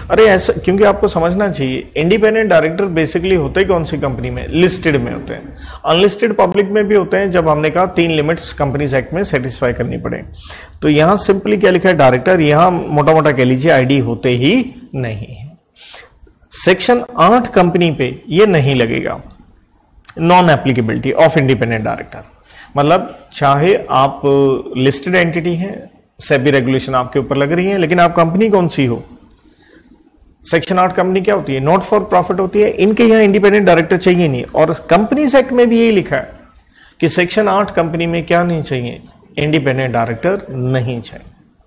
अरे ऐसा, क्योंकि आपको समझना चाहिए इंडिपेंडेंट डायरेक्टर बेसिकली होते कौन सी कंपनी में, लिस्टेड में होते हैं। अनलिस्टेड पब्लिक में भी होते हैं, जब हमने कहा तीन लिमिट्स कंपनीज एक्ट में सेटिस्फाई करनी पड़े। तो यहां सिंपली क्या लिखा है डायरेक्टर, यहां मोटा मोटा कह लीजिए आईडी होते ही नहीं है। सेक्शन आठ कंपनी पे ये नहीं लगेगा, non applicability of independent director. मतलब चाहे आप लिस्टेड एंटिटी है, सेबी रेगुलेशन आपके ऊपर लग रही है, लेकिन आप कंपनी कौन सी हो, सेक्शन आठ कंपनी क्या होती है, नॉट फॉर प्रॉफिट होती है, इनके यहां इंडिपेंडेंट डायरेक्टर चाहिए नहीं। और कंपनीज एक्ट में भी यही लिखा है कि सेक्शन आठ कंपनी में क्या नहीं चाहिए, इंडिपेंडेंट डायरेक्टर नहीं चाहिए।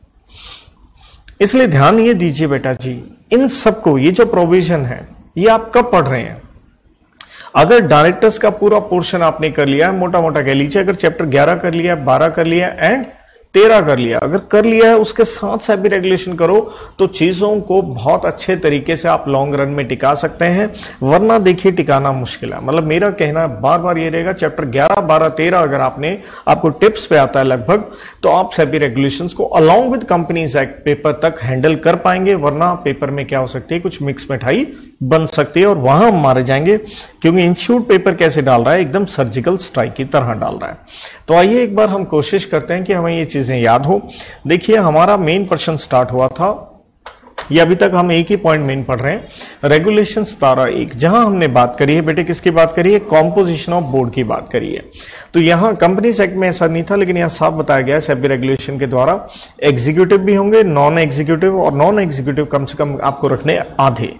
इसलिए ध्यान ये दीजिए बेटा जी, इन सबको ये जो प्रोविजन है ये आप कब पढ़ रहे हैं, अगर डायरेक्टर्स का पूरा पोर्शन आपने कर लिया है, मोटा मोटा कह लीजिए अगर चैप्टर ग्यारह कर लिया, बारह कर लिया एंड तेरह कर लिया, अगर कर लिया है उसके साथ सेबी रेगुलेशन करो तो चीजों को बहुत अच्छे तरीके से आप लॉन्ग रन में टिका सकते हैं, वरना देखिए टिकाना मुश्किल है। मतलब मेरा कहना बार बार ये रहेगा, चैप्टर ग्यारह, बारह, तेरह अगर आपने आपको टिप्स पे आता है लगभग, तो आप सेबी रेगुलेशंस को along with companies act paper तक हैंडल कर पाएंगे, वरना पेपर में क्या हो सकती है, कुछ मिक्स मिठाई बन सकती है और वहां हम मारे जाएंगे, क्योंकि इंस्टीट्यूट पेपर कैसे डाल रहा है, एकदम सर्जिकल स्ट्राइक की तरह डाल रहा है। तो आइए एक बार हम कोशिश करते हैं कि हमें ये चीजें याद हो। देखिए हमारा मेन पर्सन स्टार्ट हुआ था, ये अभी तक हम एक ही पॉइंट मेन पढ़ रहे हैं, रेगुलेशन सतारा एक, जहां हमने बात करी है बेटे, किसकी बात करी है, कॉम्पोजिशन ऑफ बोर्ड की बात करी है। तो यहां कंपनीज एक्ट में ऐसा नहीं था, लेकिन यहां साफ बताया गया है सेबी रेगुलेशन के द्वारा एग्जीक्यूटिव भी होंगे, नॉन एग्जीक्यूटिव, और नॉन एग्जीक्यूटिव कम से कम आपको रखने आधे,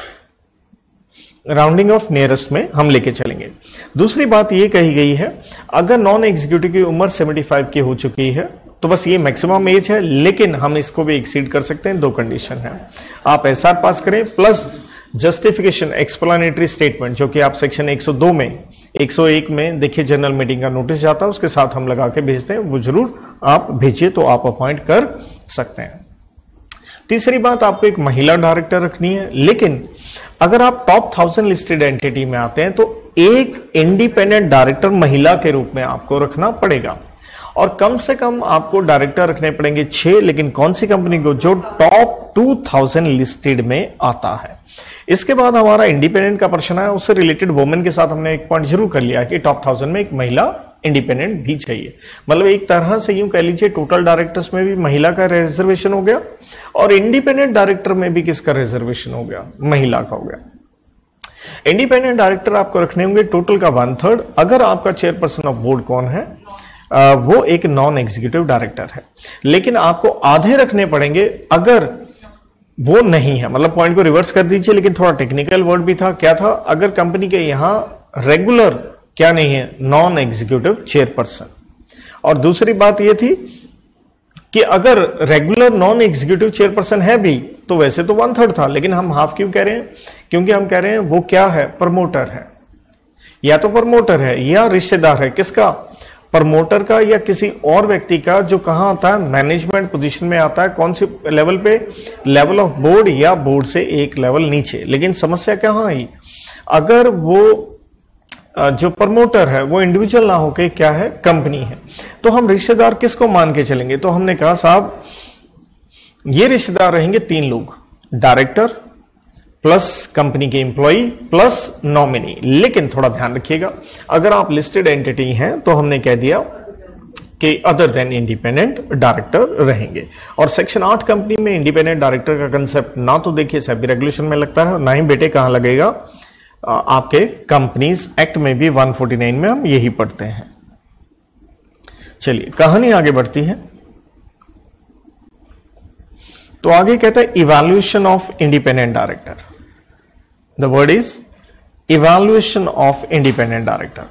राउंडिंग ऑफ नियरेस्ट में हम लेके चलेंगे। दूसरी बात ये कही गई है, अगर नॉन एग्जीक्यूटिव की उम्र पचहत्तर की हो चुकी है तो बस ये मैक्सिमम एज है, लेकिन हम इसको भी एक्सीड कर सकते हैं। दो कंडीशन है, आप एसआर पास करें प्लस जस्टिफिकेशन एक्सप्लेनेटरी स्टेटमेंट, जो कि आप सेक्शन एक सौ दो में, एक सौ एक में देखिए जनरल मीटिंग का नोटिस जाता है, उसके साथ हम लगा के भेजते हैं, वो जरूर आप भेजिए तो आप अपॉइंट कर सकते हैं। तीसरी बात, आपको एक महिला डायरेक्टर रखनी है, लेकिन अगर आप टॉप थाउजेंड लिस्टेड एंटिटी में आते हैं तो एक इंडिपेंडेंट डायरेक्टर महिला के रूप में आपको रखना पड़ेगा, और कम से कम आपको डायरेक्टर रखने पड़ेंगे छह, लेकिन कौन सी कंपनी को, जो टॉप टू थाउजेंड लिस्टेड में आता है। इसके बाद हमारा इंडिपेंडेंट का प्रश्न है, उससे रिलेटेड वुमेन के साथ हमने एक पॉइंट जरूर कर लिया कि टॉप थाउजेंड में एक महिला इंडिपेंडेंट भी चाहिए। मतलब एक तरह से यूं कह लीजिए टोटल डायरेक्टर्स में भी महिला का रिजर्वेशन हो गया, और इंडिपेंडेंट डायरेक्टर में भी किसका रिजर्वेशन हो गया, महिला का हो गया। इंडिपेंडेंट डायरेक्टर आपको रखने होंगे टोटल का वन थर्ड। अगर आपका चेयरपर्सन ऑफ बोर्ड कौन है, आ, वो एक नॉन एग्जीक्यूटिव डायरेक्टर है, लेकिन आपको आधे रखने पड़ेंगे अगर वो नहीं है। मतलब पॉइंट को रिवर्स कर दीजिए, लेकिन थोड़ा टेक्निकल वर्ड भी था, क्या था, अगर कंपनी के यहां रेगुलर क्या नहीं है, नॉन एग्जीक्यूटिव चेयरपर्सन। और दूसरी बात यह थी कि अगर रेगुलर नॉन एग्जीक्यूटिव चेयरपर्सन है भी, तो वैसे तो वन थर्ड था, लेकिन हम हाफ क्यों कह रहे हैं, क्योंकि हम कह रहे हैं वो क्या है, प्रमोटर है, या तो प्रमोटर है या रिश्तेदार है, किसका, प्रमोटर का या किसी और व्यक्ति का, जो कहां आता है, मैनेजमेंट पोजीशन में आता है। कौन सी लेवल पे, लेवल ऑफ बोर्ड या बोर्ड से एक लेवल नीचे। लेकिन समस्या कहां आई, अगर वो जो प्रमोटर है वो इंडिविजुअल ना होके क्या है, कंपनी है, तो हम रिश्तेदार किसको मान के चलेंगे। तो हमने कहा साहब ये रिश्तेदार रहेंगे तीन लोग, डायरेक्टर प्लस कंपनी के एम्प्लॉय प्लस नॉमिनी। लेकिन थोड़ा ध्यान रखिएगा, अगर आप लिस्टेड एंटिटी हैं तो हमने कह दिया कि अदर देन इंडिपेंडेंट डायरेक्टर रहेंगे। और सेक्शन आठ कंपनी में इंडिपेंडेंट डायरेक्टर का कंसेप्ट ना तो देखिए सेबी रेगुलेशन में लगता है, ना ही बेटे कहां लगेगा, आपके कंपनीज एक्ट में भी एक सौ उनचास में हम यही पढ़ते हैं। चलिए कहानी आगे बढ़ती है। तो आगे कहता है evaluation of independent director. The word is evaluation of independent director,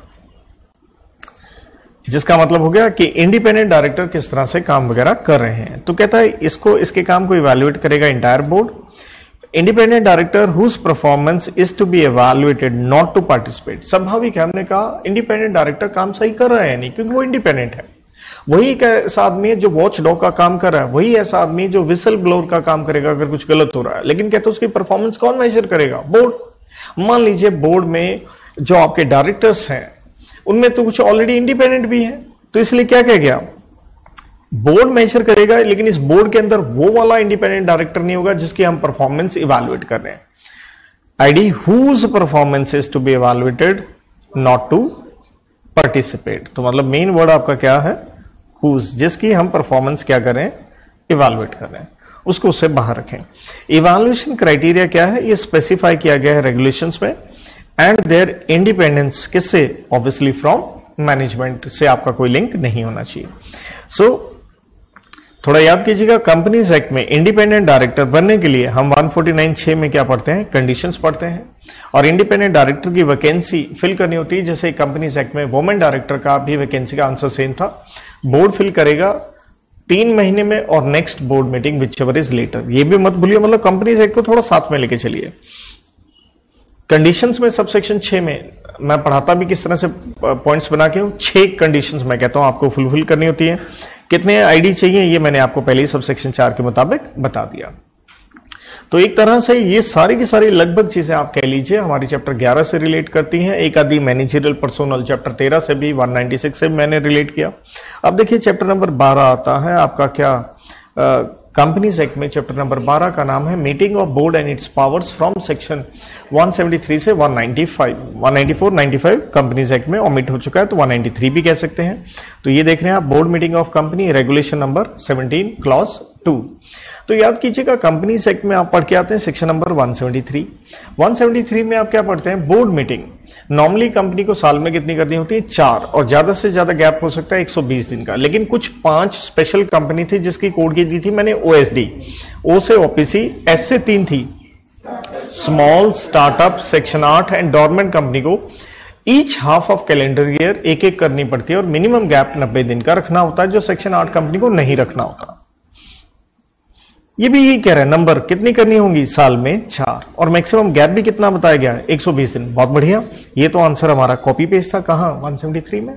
जिसका मतलब हो गया कि इंडिपेंडेंट डायरेक्टर किस तरह से काम वगैरह कर रहे हैं। तो कहता है इसको, इसके काम को इवैल्यूएट करेगा entire board. Independent director whose performance is to be evaluated not to participate. स्वाभाविक है, हमने कहा इंडिपेंडेंट डायरेक्टर काम सही कर रहा है नहीं, क्योंकि वो इंडिपेंडेंट है। वही एक ऐसा आदमी है जो वॉच डॉग का काम कर रहा है, वही ऐसा आदमी है जो विसल ब्लोअर का काम करेगा अगर कुछ गलत हो रहा है। लेकिन कहते उसकी परफॉर्मेंस कौन मेजर करेगा, बोर्ड। मान लीजिए बोर्ड में जो आपके डायरेक्टर्स हैं उनमें तो कुछ ऑलरेडी इंडिपेंडेंट भी है, तो इसलिए क्या कह गया, बोर्ड मेजर करेगा, लेकिन इस बोर्ड के अंदर वो वाला इंडिपेंडेंट डायरेक्टर नहीं होगा जिसकी हम परफॉर्मेंस इवैल्यूएट कर रहे हैं। ID whose performance is to be evaluated, not to participate. तो मतलब मेन वर्ड आपका क्या है, हुज, जिसकी हम परफॉर्मेंस क्या करें, इवैल्यूएट कर रहे हैं, उसको उससे बाहर रखें। इवैल्यूएशन क्राइटेरिया क्या है, ये स्पेसिफाई किया गया है रेगुलेशंस में। एंड देयर इंडिपेंडेंस किससे, ऑब्वियसली फ्रॉम मैनेजमेंट से आपका कोई लिंक नहीं होना चाहिए। सो so, थोड़ा याद कीजिएगा, कंपनीज एक्ट में इंडिपेंडेंट डायरेक्टर बनने के लिए हम एक सौ उनचास छह में क्या पढ़ते हैं, कंडीशंस पढ़ते हैं। और इंडिपेंडेंट डायरेक्टर की वैकेंसी फिल करनी होती है, जैसे कंपनीज एक्ट में वुमेन डायरेक्टर का भी वैकेंसी का आंसर सेम था। बोर्ड फिल करेगा तीन महीने में और next board meeting whichever is later. ये भी मत भूलिए, मतलब कंपनीज एक्ट को थोड़ा साथ में लेके चलिए। कंडीशंस में सबसेक्शन छह में मैं पढ़ाता भी किस तरह से पॉइंट्स बना के हूं, छह कंडीशंस मैं कहता हूं आपको फुलफिल करनी होती है। कितने आईडी चाहिए ये मैंने आपको पहले ही सबसेक्शन चार के मुताबिक बता दिया। तो एक तरह से ये सारी की सारी लगभग चीजें आप कह लीजिए हमारी चैप्टर ग्यारह से रिलेट करती हैं। एक आदि मैनेजरियल पर्सोनल चैप्टर तेरह से भी, एक सौ छियानवे से भी मैंने रिलेट किया। अब देखिए चैप्टर नंबर बारह आता है आपका क्या, कंपनीज एक्ट में चैप्टर नंबर बारह का नाम है meeting of board and its powers from section एक सौ तिहत्तर से एक सौ पचानवे, एक सौ चौरानवे, पचानवे कंपनीज एक्ट में ओमिट हो चुका है, तो एक सौ तिरानवे भी कह सकते हैं। तो ये देख रहे हैं आप, board meeting of company regulation number सत्रह क्लॉज टू। तो याद कीजिएगा कंपनीज एक्ट में आप पढ़ के आते हैं सेक्शन नंबर एक सौ तिहत्तर। एक सौ तिहत्तर में आप क्या पढ़ते हैं, बोर्ड मीटिंग नॉर्मली कंपनी को साल में कितनी करनी होती है, चार, और ज्यादा से ज्यादा गैप हो सकता है एक सौ बीस दिन का। लेकिन कुछ पांच स्पेशल कंपनी थी जिसकी कोड की दी थी मैंने ओएसडी, ओ से ओपीसी, एस से तीन थी स्मॉल स्टार्टअप, सेक्शन आठ एंड डोरमेंट कंपनी को each half of calendar year एक एक करनी पड़ती है और मिनिमम गैप नब्बे दिन का रखना होता है, जो सेक्शन आठ कंपनी को नहीं रखना होता। ये भी यही कह रहे हैं, नंबर कितनी करनी होंगी साल में, चार, और मैक्सिमम गैप भी कितना बताया गया है, एक सौ बीस दिन। बहुत बढ़िया, ये तो आंसर हमारा कॉपी पेस्ट था कहां, एक सौ तिहत्तर में।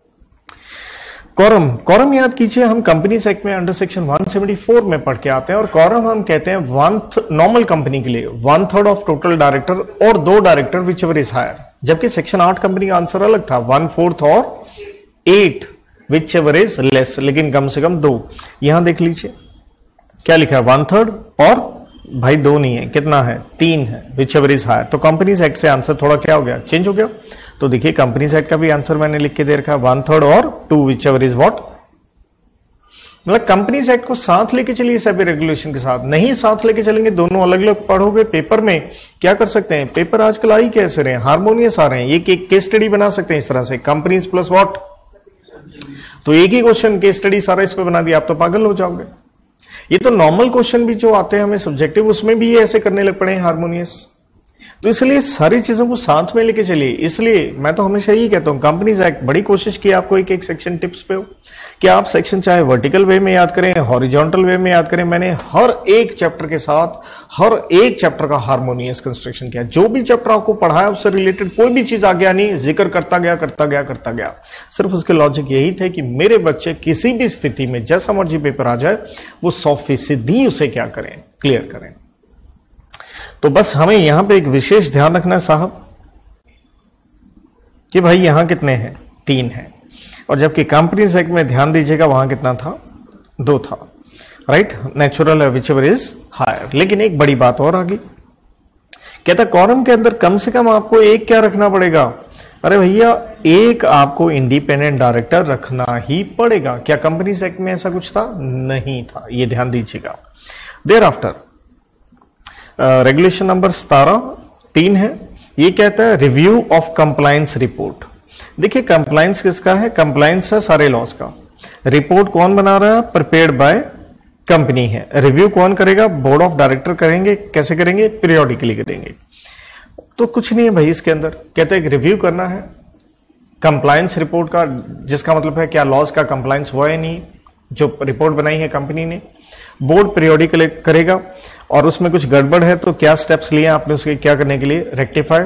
कॉरम, कॉरम याद कीजिए हम कंपनीज एक्ट में अंडर सेक्शन एक सौ चौहत्तर में पढ़ के आते हैं, और कॉरम हम कहते हैं वन नॉर्मल कंपनी के लिए one third of total director और दो director whichever is higher, जबकि सेक्शन आठ कंपनी का आंसर अलग था, वन फोर्थ और eight whichever is less, लेकिन कम से कम दो। यहां देख लीजिए क्या लिखा है, वन थर्ड और भाई दो नहीं है, कितना है, तीन है, विच एवर इज हायर। तो कंपनीज एक्ट से आंसर थोड़ा क्या हो गया, चेंज हो गया। तो देखिए कंपनीज एक्ट का भी आंसर मैंने लिख के दे रखा है, वन थर्ड और two whichever is what. मतलब कंपनीज एक्ट को साथ लेके चलिए सेबी रेगुलेशन के साथ, नहीं साथ लेके चलेंगे, दोनों अलग अलग पढ़ोगे पेपर में क्या कर सकते हैं, पेपर आजकल आ ही कैसे रहे हैं, हार्मोनियस आ रहे हैं। ये केस स्टडी बना सकते हैं इस तरह से, कंपनीज प्लस व्हाट, तो एक ही क्वेश्चन केस स्टडी सारा इस पे बना दिया, आप तो पागल हो जाओगे। ये तो नॉर्मल क्वेश्चन भी जो आते हैं हमें सब्जेक्टिव, उसमें भी ये ऐसे करने लग पड़े हैं हार्मोनियस। तो इसलिए सारी चीजों को साथ में लेके चलिए। इसलिए मैं तो हमेशा यही कहता हूं, कंपनीज एक्ट बड़ी कोशिश की आपको एक एक सेक्शन टिप्स पे हो कि आप सेक्शन चाहे वर्टिकल वे में याद करें, हॉरिजॉन्टल वे में याद करें। मैंने हर एक चैप्टर के साथ हर एक चैप्टर का हार्मोनियस कंस्ट्रक्शन किया, जो भी चैप्टर आपको पढ़ाया उससे रिलेटेड कोई भी चीज आ गया नहीं, जिक्र करता गया करता गया करता गया। सिर्फ उसके लॉजिक यही थे कि मेरे बच्चे किसी भी स्थिति में जैसा मर्जी पेपर आ जाए वो सौ फीसदी उसे क्या करें, क्लियर करें। तो बस हमें यहां पे एक विशेष ध्यान रखना है साहब कि भाई यहां कितने हैं, तीन हैं, और जबकि कंपनीज एक्ट में ध्यान दीजिएगा वहां कितना था, दो था, राइट, नेचुरल है विच एवर इज हायर। लेकिन एक बड़ी बात और आ गई, कहता कॉरम के अंदर कम से कम आपको एक क्या रखना पड़ेगा, अरे भैया एक आपको इंडिपेंडेंट डायरेक्टर रखना ही पड़ेगा। क्या कंपनीज एक्ट में ऐसा कुछ था, नहीं था, ये ध्यान दीजिएगा। देयर आफ्टर रेगुलेशन नंबर सतारह तीन है, ये कहता है रिव्यू ऑफ कंप्लायंस रिपोर्ट। देखिए कंप्लायंस किसका है, कंप्लायंस है सारे लॉस का। रिपोर्ट कौन बना रहा है, प्रिपेयर्ड बाय कंपनी है। रिव्यू कौन करेगा, बोर्ड ऑफ डायरेक्टर करेंगे। कैसे करेंगे, पीरियोडिकली करेंगे। तो कुछ नहीं है भाई इसके अंदर, कहते हैं रिव्यू करना है कंप्लायंस रिपोर्ट का, जिसका मतलब है क्या लॉस का कंप्लायंस हुआ है नहीं, जो रिपोर्ट बनाई है कंपनी ने। बोर्ड पीरियोडिकली करेगा और उसमें कुछ गड़बड़ है तो क्या स्टेप्स लिए आपने उसके क्या करने के लिए, रेक्टिफाई।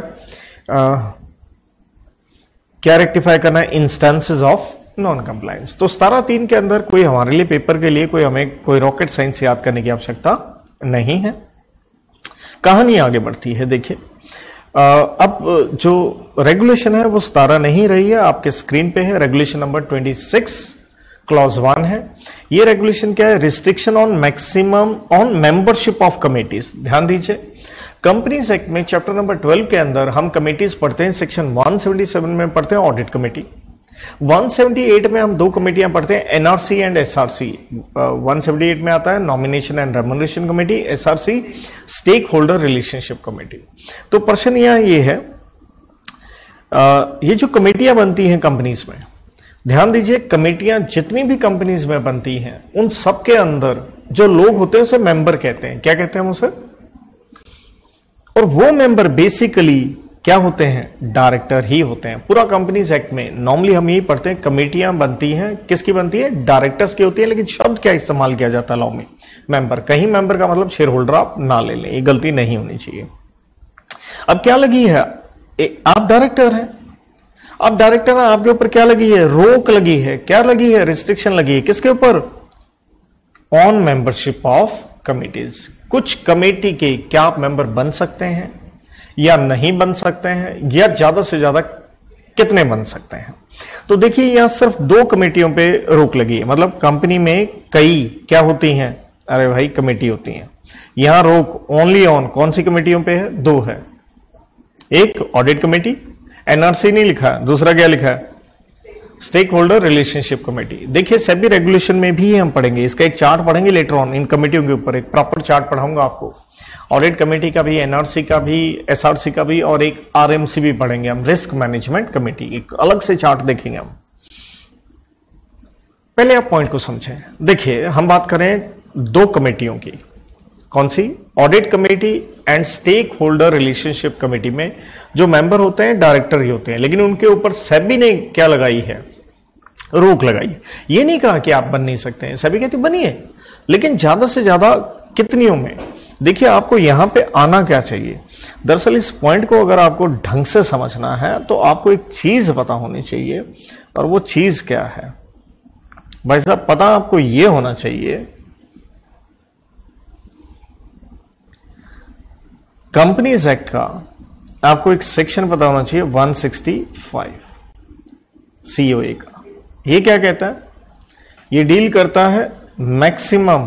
क्या रेक्टिफाई करना है, इंस्टेंसेस ऑफ नॉन कंप्लायंस। तो सतारह तीन के अंदर कोई हमारे लिए पेपर के लिए कोई हमें कोई रॉकेट साइंस याद करने की आवश्यकता नहीं है। कहानी आगे बढ़ती है, देखिए अब जो रेगुलेशन है वो सतारह नहीं रही है, आपके स्क्रीन पे है रेगुलेशन नंबर छब्बीस क्लॉज वन है। ये रेगुलेशन क्या है? Restriction on maximum on membership of committees. ध्यान दीजिए, कंपनीज एक्ट में चैप्टर नंबर ट्वेल्व के अंदर हम कमिटीज पढ़ते हैं, सेक्शन वन सेवेंटी सेवन में पढ़ते हैं audit committee, one seventy eight में हम दो कमेटियां पढ़ते हैं, NRC and SRC. One seventy eight में आता है nomination and remuneration committee, SRC stake holder relationship committee. तो प्रश्न यहां ये है, आ, ये जो कमेटियां बनती हैं कंपनीज में, ध्यान दीजिए, कमेटियां जितनी भी कंपनीज में बनती हैं उन सबके अंदर जो लोग होते हैं उसे मेंबर कहते हैं। क्या कहते हैं उसे? और वो मेंबर बेसिकली क्या होते हैं? डायरेक्टर ही होते हैं। पूरा कंपनीज एक्ट में नॉर्मली हम यही पढ़ते हैं, कमेटियां बनती हैं, किसकी बनती है? डायरेक्टर्स की होती है। लेकिन शब्द क्या इस्तेमाल किया जाता है लॉ में? मेंबर। कहीं मेंबर का मतलब शेयर होल्डर आप ना ले लें, ये गलती नहीं होनी चाहिए। अब क्या लगी है? ए, आप डायरेक्टर हैं, आप डायरेक्टर हैं, आपके ऊपर क्या लगी है? रोक लगी है। क्या लगी है? रिस्ट्रिक्शन लगी है। किसके ऊपर? On membership of committees. कुछ कमेटी के क्या आप मेंबर बन सकते हैं या नहीं बन सकते हैं, या ज्यादा से ज्यादा कितने बन सकते हैं? तो देखिए, यहां सिर्फ दो कमेटियों पे रोक लगी है, मतलब कंपनी में कई क्या होती हैं? अरे भाई कमेटी होती हैं। यहां रोक ओनली ऑन कौन सी कमेटियों पे है? दो है। एक ऑडिट कमेटी, एनआरसी नहीं लिखा, दूसरा क्या लिखा है? Stake holder relationship committee. देखिए, सेबी रेगुलेशन में भी हम पढ़ेंगे, इसका एक चार्ट पढ़ेंगे लेटर ऑन, इन कमेटियों के ऊपर एक प्रॉपर चार्ट पढ़ाऊंगा आपको। ऑडिट कमेटी का भी, एनआरसी का भी, एसआरसी का भी, और एक आरएमसी भी पढ़ेंगे हम, रिस्क मैनेजमेंट कमेटी, एक अलग से चार्ट देखेंगे हम। पहले आप पॉइंट को समझें। देखिए, हम बात करें दो कमेटियों की, कौन सी? Audit committee and stake holder relationship committee में जो मेंबर होते हैं डायरेक्टर ही होते हैं, लेकिन उनके ऊपर सेबी ने क्या लगाई है? रोक लगाई है। ये नहीं कहा कि आप बन नहीं सकते हैं, सेबी कहती बनिए, लेकिन ज्यादा से ज्यादा कितनियों में? देखिए, आपको यहां पे आना क्या चाहिए? दरअसल इस पॉइंट को अगर आपको ढंग से समझना है तो आपको एक चीज पता होनी चाहिए, और वो चीज क्या है भाई साहब? पता आपको यह होना चाहिए, कंपनीज एक्ट का आपको एक सेक्शन पता होना चाहिए, वन सिक्सटी फाइव सीओए का। ये क्या कहता है? ये डील करता है मैक्सिमम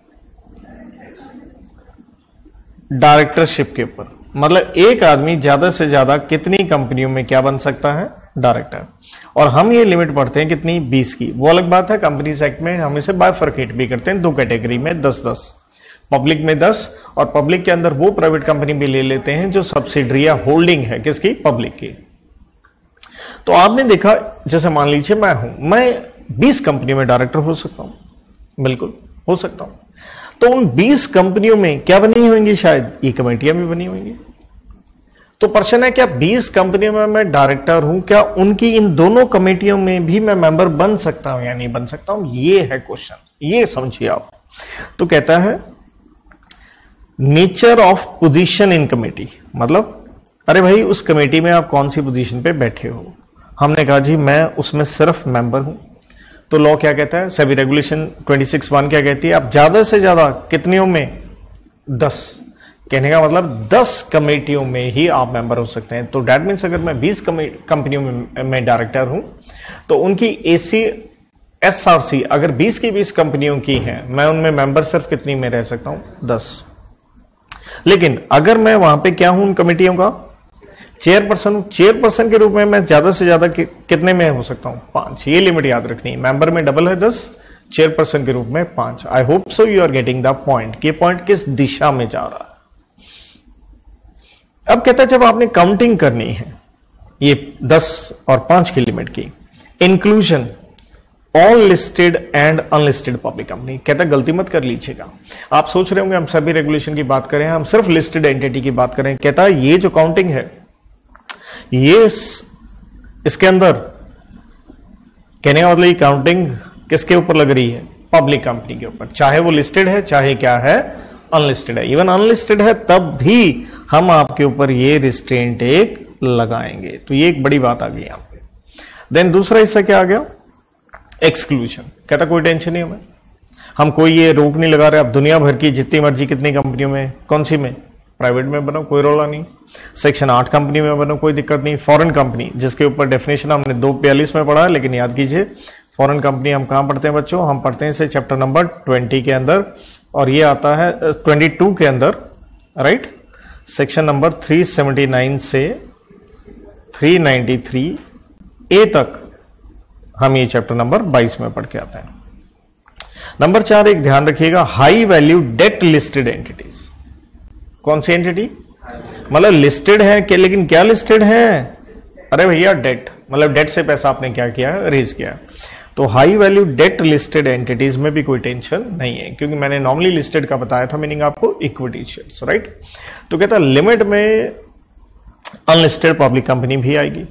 डायरेक्टरशिप के ऊपर, मतलब एक आदमी ज्यादा से ज्यादा कितनी कंपनियों में क्या बन सकता है? डायरेक्टर। और हम ये लिमिट पढ़ते हैं कितनी? बीस की। वो अलग बात है, कंपनीज एक्ट में हम इसे बाइफरकेट भी करते हैं दो कैटेगरी में, दस दस, पब्लिक में दस, और पब्लिक के अंदर वो प्राइवेट कंपनी भी ले लेते हैं जो सब्सिडरी या होल्डिंग है किसकी? पब्लिक की। तो आपने देखा, जैसे मान लीजिए मैं हूं, मैं बीस कंपनी में डायरेक्टर हो सकता हूं, बिल्कुल हो सकता हूं। तो उन बीस कंपनियों में क्या बनी होंगी? शायद ये कमेटियां भी बनी होंगी। तो प्रश्न है, क्या बीस कंपनियों में मैं डायरेक्टर हूं, क्या उनकी इन दोनों कमेटियों में भी मैं मेंबर बन सकता हूं या नहीं बन सकता हूं? ये है क्वेश्चन, ये समझिए आप। तो कहता है nature of position in committee, मतलब अरे भाई उस कमेटी में आप कौन सी पोजीशन पे बैठे हो? हमने कहा जी मैं उसमें सिर्फ मेंबर हूं। तो लॉ क्या कहता है? SEBI regulation twenty six one क्या कहती है? आप ज्यादा से ज्यादा कितनियों में? दस। कहने का मतलब दस कमेटियों में ही आप मेंबर हो सकते हैं। तो डैट मीन्स अगर मैं बीस कंपनियों में मैं डायरेक्टर हूं तो उनकी एसी एसआरसी अगर बीस की बीस कंपनियों की है, मैं उनमें मेंबर सिर्फ कितनी में रह सकता हूं? दस। लेकिन अगर मैं वहां पे क्या हूं? उन कमेटियों का चेयरपर्सन हूं। चेयरपर्सन के रूप में मैं ज्यादा से ज्यादा कि, कितने में हो सकता हूं? पांच। ये लिमिट याद रखनी है। मेंबर में डबल है दस, चेयरपर्सन के रूप में पांच। I hope so you are getting the point कि पॉइंट किस दिशा में जा रहा है। अब कहता है जब आपने काउंटिंग करनी है ये दस और पांच की लिमिट की, inclusion all listed and unlisted public company, कहता गलती मत कर लीजिएगा। आप सोच रहे होंगे हम सभी रेगुलेशन की बात करें, हम सिर्फ लिस्टेड एंटिटी की बात करें। कहता ये जो काउंटिंग है ये इसके अंदर कहने का मतलब ये काउंटिंग किसके ऊपर लग रही है? पब्लिक कंपनी के ऊपर, चाहे वो लिस्टेड है चाहे क्या है अनलिस्टेड है। इवन अनलिस्टेड है तब भी हम आपके ऊपर ये रिस्ट्रेंट एक लगाएंगे। तो ये एक बड़ी बात आ गई यहां पे। देन दूसरा हिस्सा क्या आ गया? एक्सक्लूजन। कहता कोई टेंशन नहीं हमें, हम कोई ये रोक नहीं लगा रहे, आप दुनिया भर की जितनी मर्जी कितनी कंपनियों में, कौन सी में? प्राइवेट में बनो, कोई रोला नहीं। सेक्शन आठ कंपनी में बनो, कोई दिक्कत नहीं। फॉरेन कंपनी जिसके ऊपर डेफिनेशन हमने दो बयालीस में पढ़ा है, लेकिन याद कीजिए फॉरेन कंपनी हम कहां पढ़ते हैं बच्चों? हम पढ़ते हैं इसे चैप्टर नंबर ट्वेंटी के अंदर, और ये आता है ट्वेंटी टू के अंदर, right, section number three seventy nine से थ्री नाइंटी थ्री ए तक हम ये चैप्टर नंबर बाईस में पढ़ के आते हैं। नंबर चार, एक ध्यान रखिएगा, high value debt listed entities. कौन सी एंटिटी? मतलब लिस्टेड है कि, लेकिन क्या लिस्टेड है? अरे भैया डेट, मतलब डेट से पैसा आपने क्या किया? रेज किया। तो high value debt listed entities में भी कोई टेंशन नहीं है, क्योंकि मैंने नॉर्मली लिस्टेड का बताया था मीनिंग आपको इक्विटी शेयर्स, राइट। तो कहता लिमिट में अनलिस्टेड पब्लिक कंपनी भी आएगी,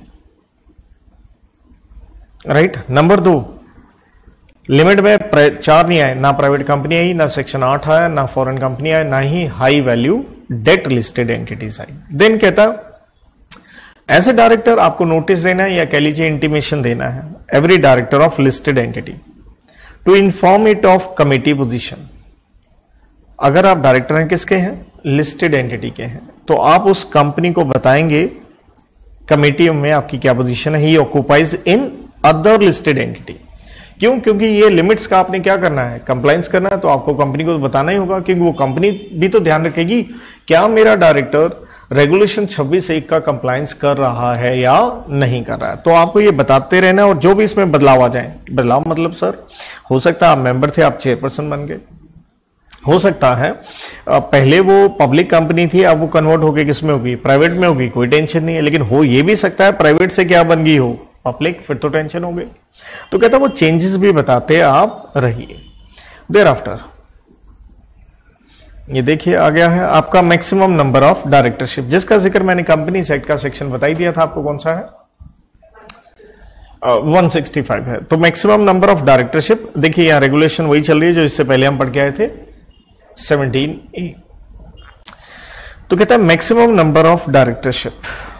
राइट। नंबर दो, लिमिट में चार नहीं आए, ना प्राइवेट कंपनी आई, ना सेक्शन आठ आया, ना फॉरेन कंपनी आया, ना ही high value debt listed entities आई। देन कहता एज ए डायरेक्टर आपको नोटिस देना है या कह लीजिए इंटीमेशन देना है every director of listed entity to inform it of committee position. अगर आप डायरेक्टर हैं किसके हैं? लिस्टेड एंटिटी के हैं, तो आप उस कंपनी को बताएंगे कमिटी में आपकी क्या पोजीशन है। He occupies in other listed entity. क्यों? क्योंकि ये लिमिट्स का आपने क्या करना है? कंप्लायंस करना है, तो आपको कंपनी को बताना ही होगा, क्योंकि वो कंपनी भी तो ध्यान रखेगी क्या मेरा डायरेक्टर रेगुलेशन छब्बीस एक का कंप्लायंस कर रहा है या नहीं कर रहा है। तो आपको ये बताते रहना, और जो भी इसमें बदलाव आ जाए, बदलाव मतलब सर हो सकता है आप मेंबर थे, आप चेयरपर्सन बन गए, हो सकता है पहले वो पब्लिक कंपनी थी, अब वो कन्वर्ट होकर किसमें होगी? प्राइवेट में होगी, कोई टेंशन नहीं है। लेकिन हो ये भी सकता है प्राइवेट से क्या बन गई हो? पब्लिक, फिर तो टेंशन हो गई। तो कहता वो चेंजेस भी बताते आप रहिए। देयर आफ्टर ये देखिए आ गया है आपका मैक्सिमम नंबर ऑफ डायरेक्टरशिप, जिसका जिक्र मैंने कंपनीज एक्ट का सेक्शन बताई दिया था आपको। कौन सा है? वन सिक्सटी फाइव है। तो मैक्सिमम नंबर ऑफ डायरेक्टरशिप, देखिए यहां रेगुलेशन वही चल रही है जो इससे पहले हम पढ़ के आए थे, सेवनटीन ए। तो कहता है मैक्सिमम नंबर ऑफ डायरेक्टरशिप,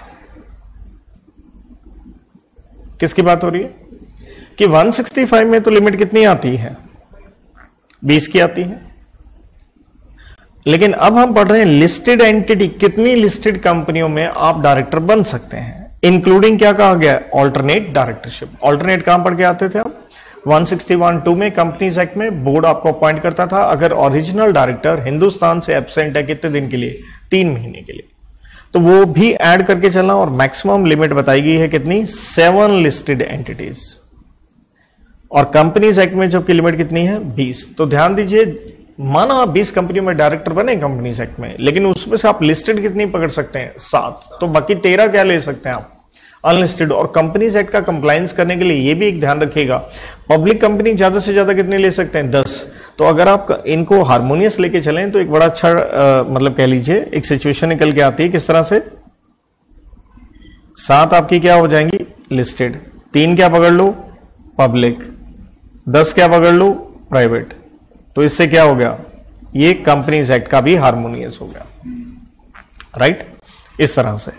किसकी बात हो रही है? कि वन सिक्सटी फाइव में तो लिमिट कितनी आती है? बीस की आती है। लेकिन अब हम पढ़ रहे हैं लिस्टेड एंटिटी, कितनी लिस्टेड कंपनियों में आप डायरेक्टर बन सकते हैं, इंक्लूडिंग क्या कहा गया? Alternate directorship. ऑल्टरनेट कहां पढ़ के आते थे हम? वन सिक्सटी वन टू में कंपनीज एक्ट में बोर्ड आपको अपॉइंट करता था अगर ओरिजिनल डायरेक्टर हिंदुस्तान से एब्सेंट है, कितने दिन के लिए? तीन महीने के लिए, तो वो भी ऐड करके चलना। और मैक्सिमम लिमिट बताई गई है कितनी? Seven listed entities. और कंपनीज एक्ट में जबकि लिमिट कितनी है? बीस। तो ध्यान दीजिए, माना आप बीस कंपनियों में डायरेक्टर बने कंपनीज एक्ट में, लेकिन उसमें से आप लिस्टेड कितनी पकड़ सकते हैं? सात। तो बाकी तेरह क्या ले सकते हैं आप? अनलिस्टेड। और कंपनीज एक्ट का कंप्लायंस करने के लिए ये भी एक ध्यान रखिएगा, पब्लिक कंपनी ज्यादा से ज्यादा कितने ले सकते हैं? दस। तो अगर आप इनको हार्मोनियस लेके चलें तो एक बड़ा अच्छा आ, मतलब कह लीजिए एक सिचुएशन निकल के आती है। किस तरह से? सात आपकी क्या हो जाएंगी? लिस्टेड। तीन क्या पकड़ लो? पब्लिक। दस क्या पकड़ लो? प्राइवेट। तो इससे क्या हो गया? ये कंपनीज एक्ट का भी हार्मोनियस हो गया, राइट? इस तरह से।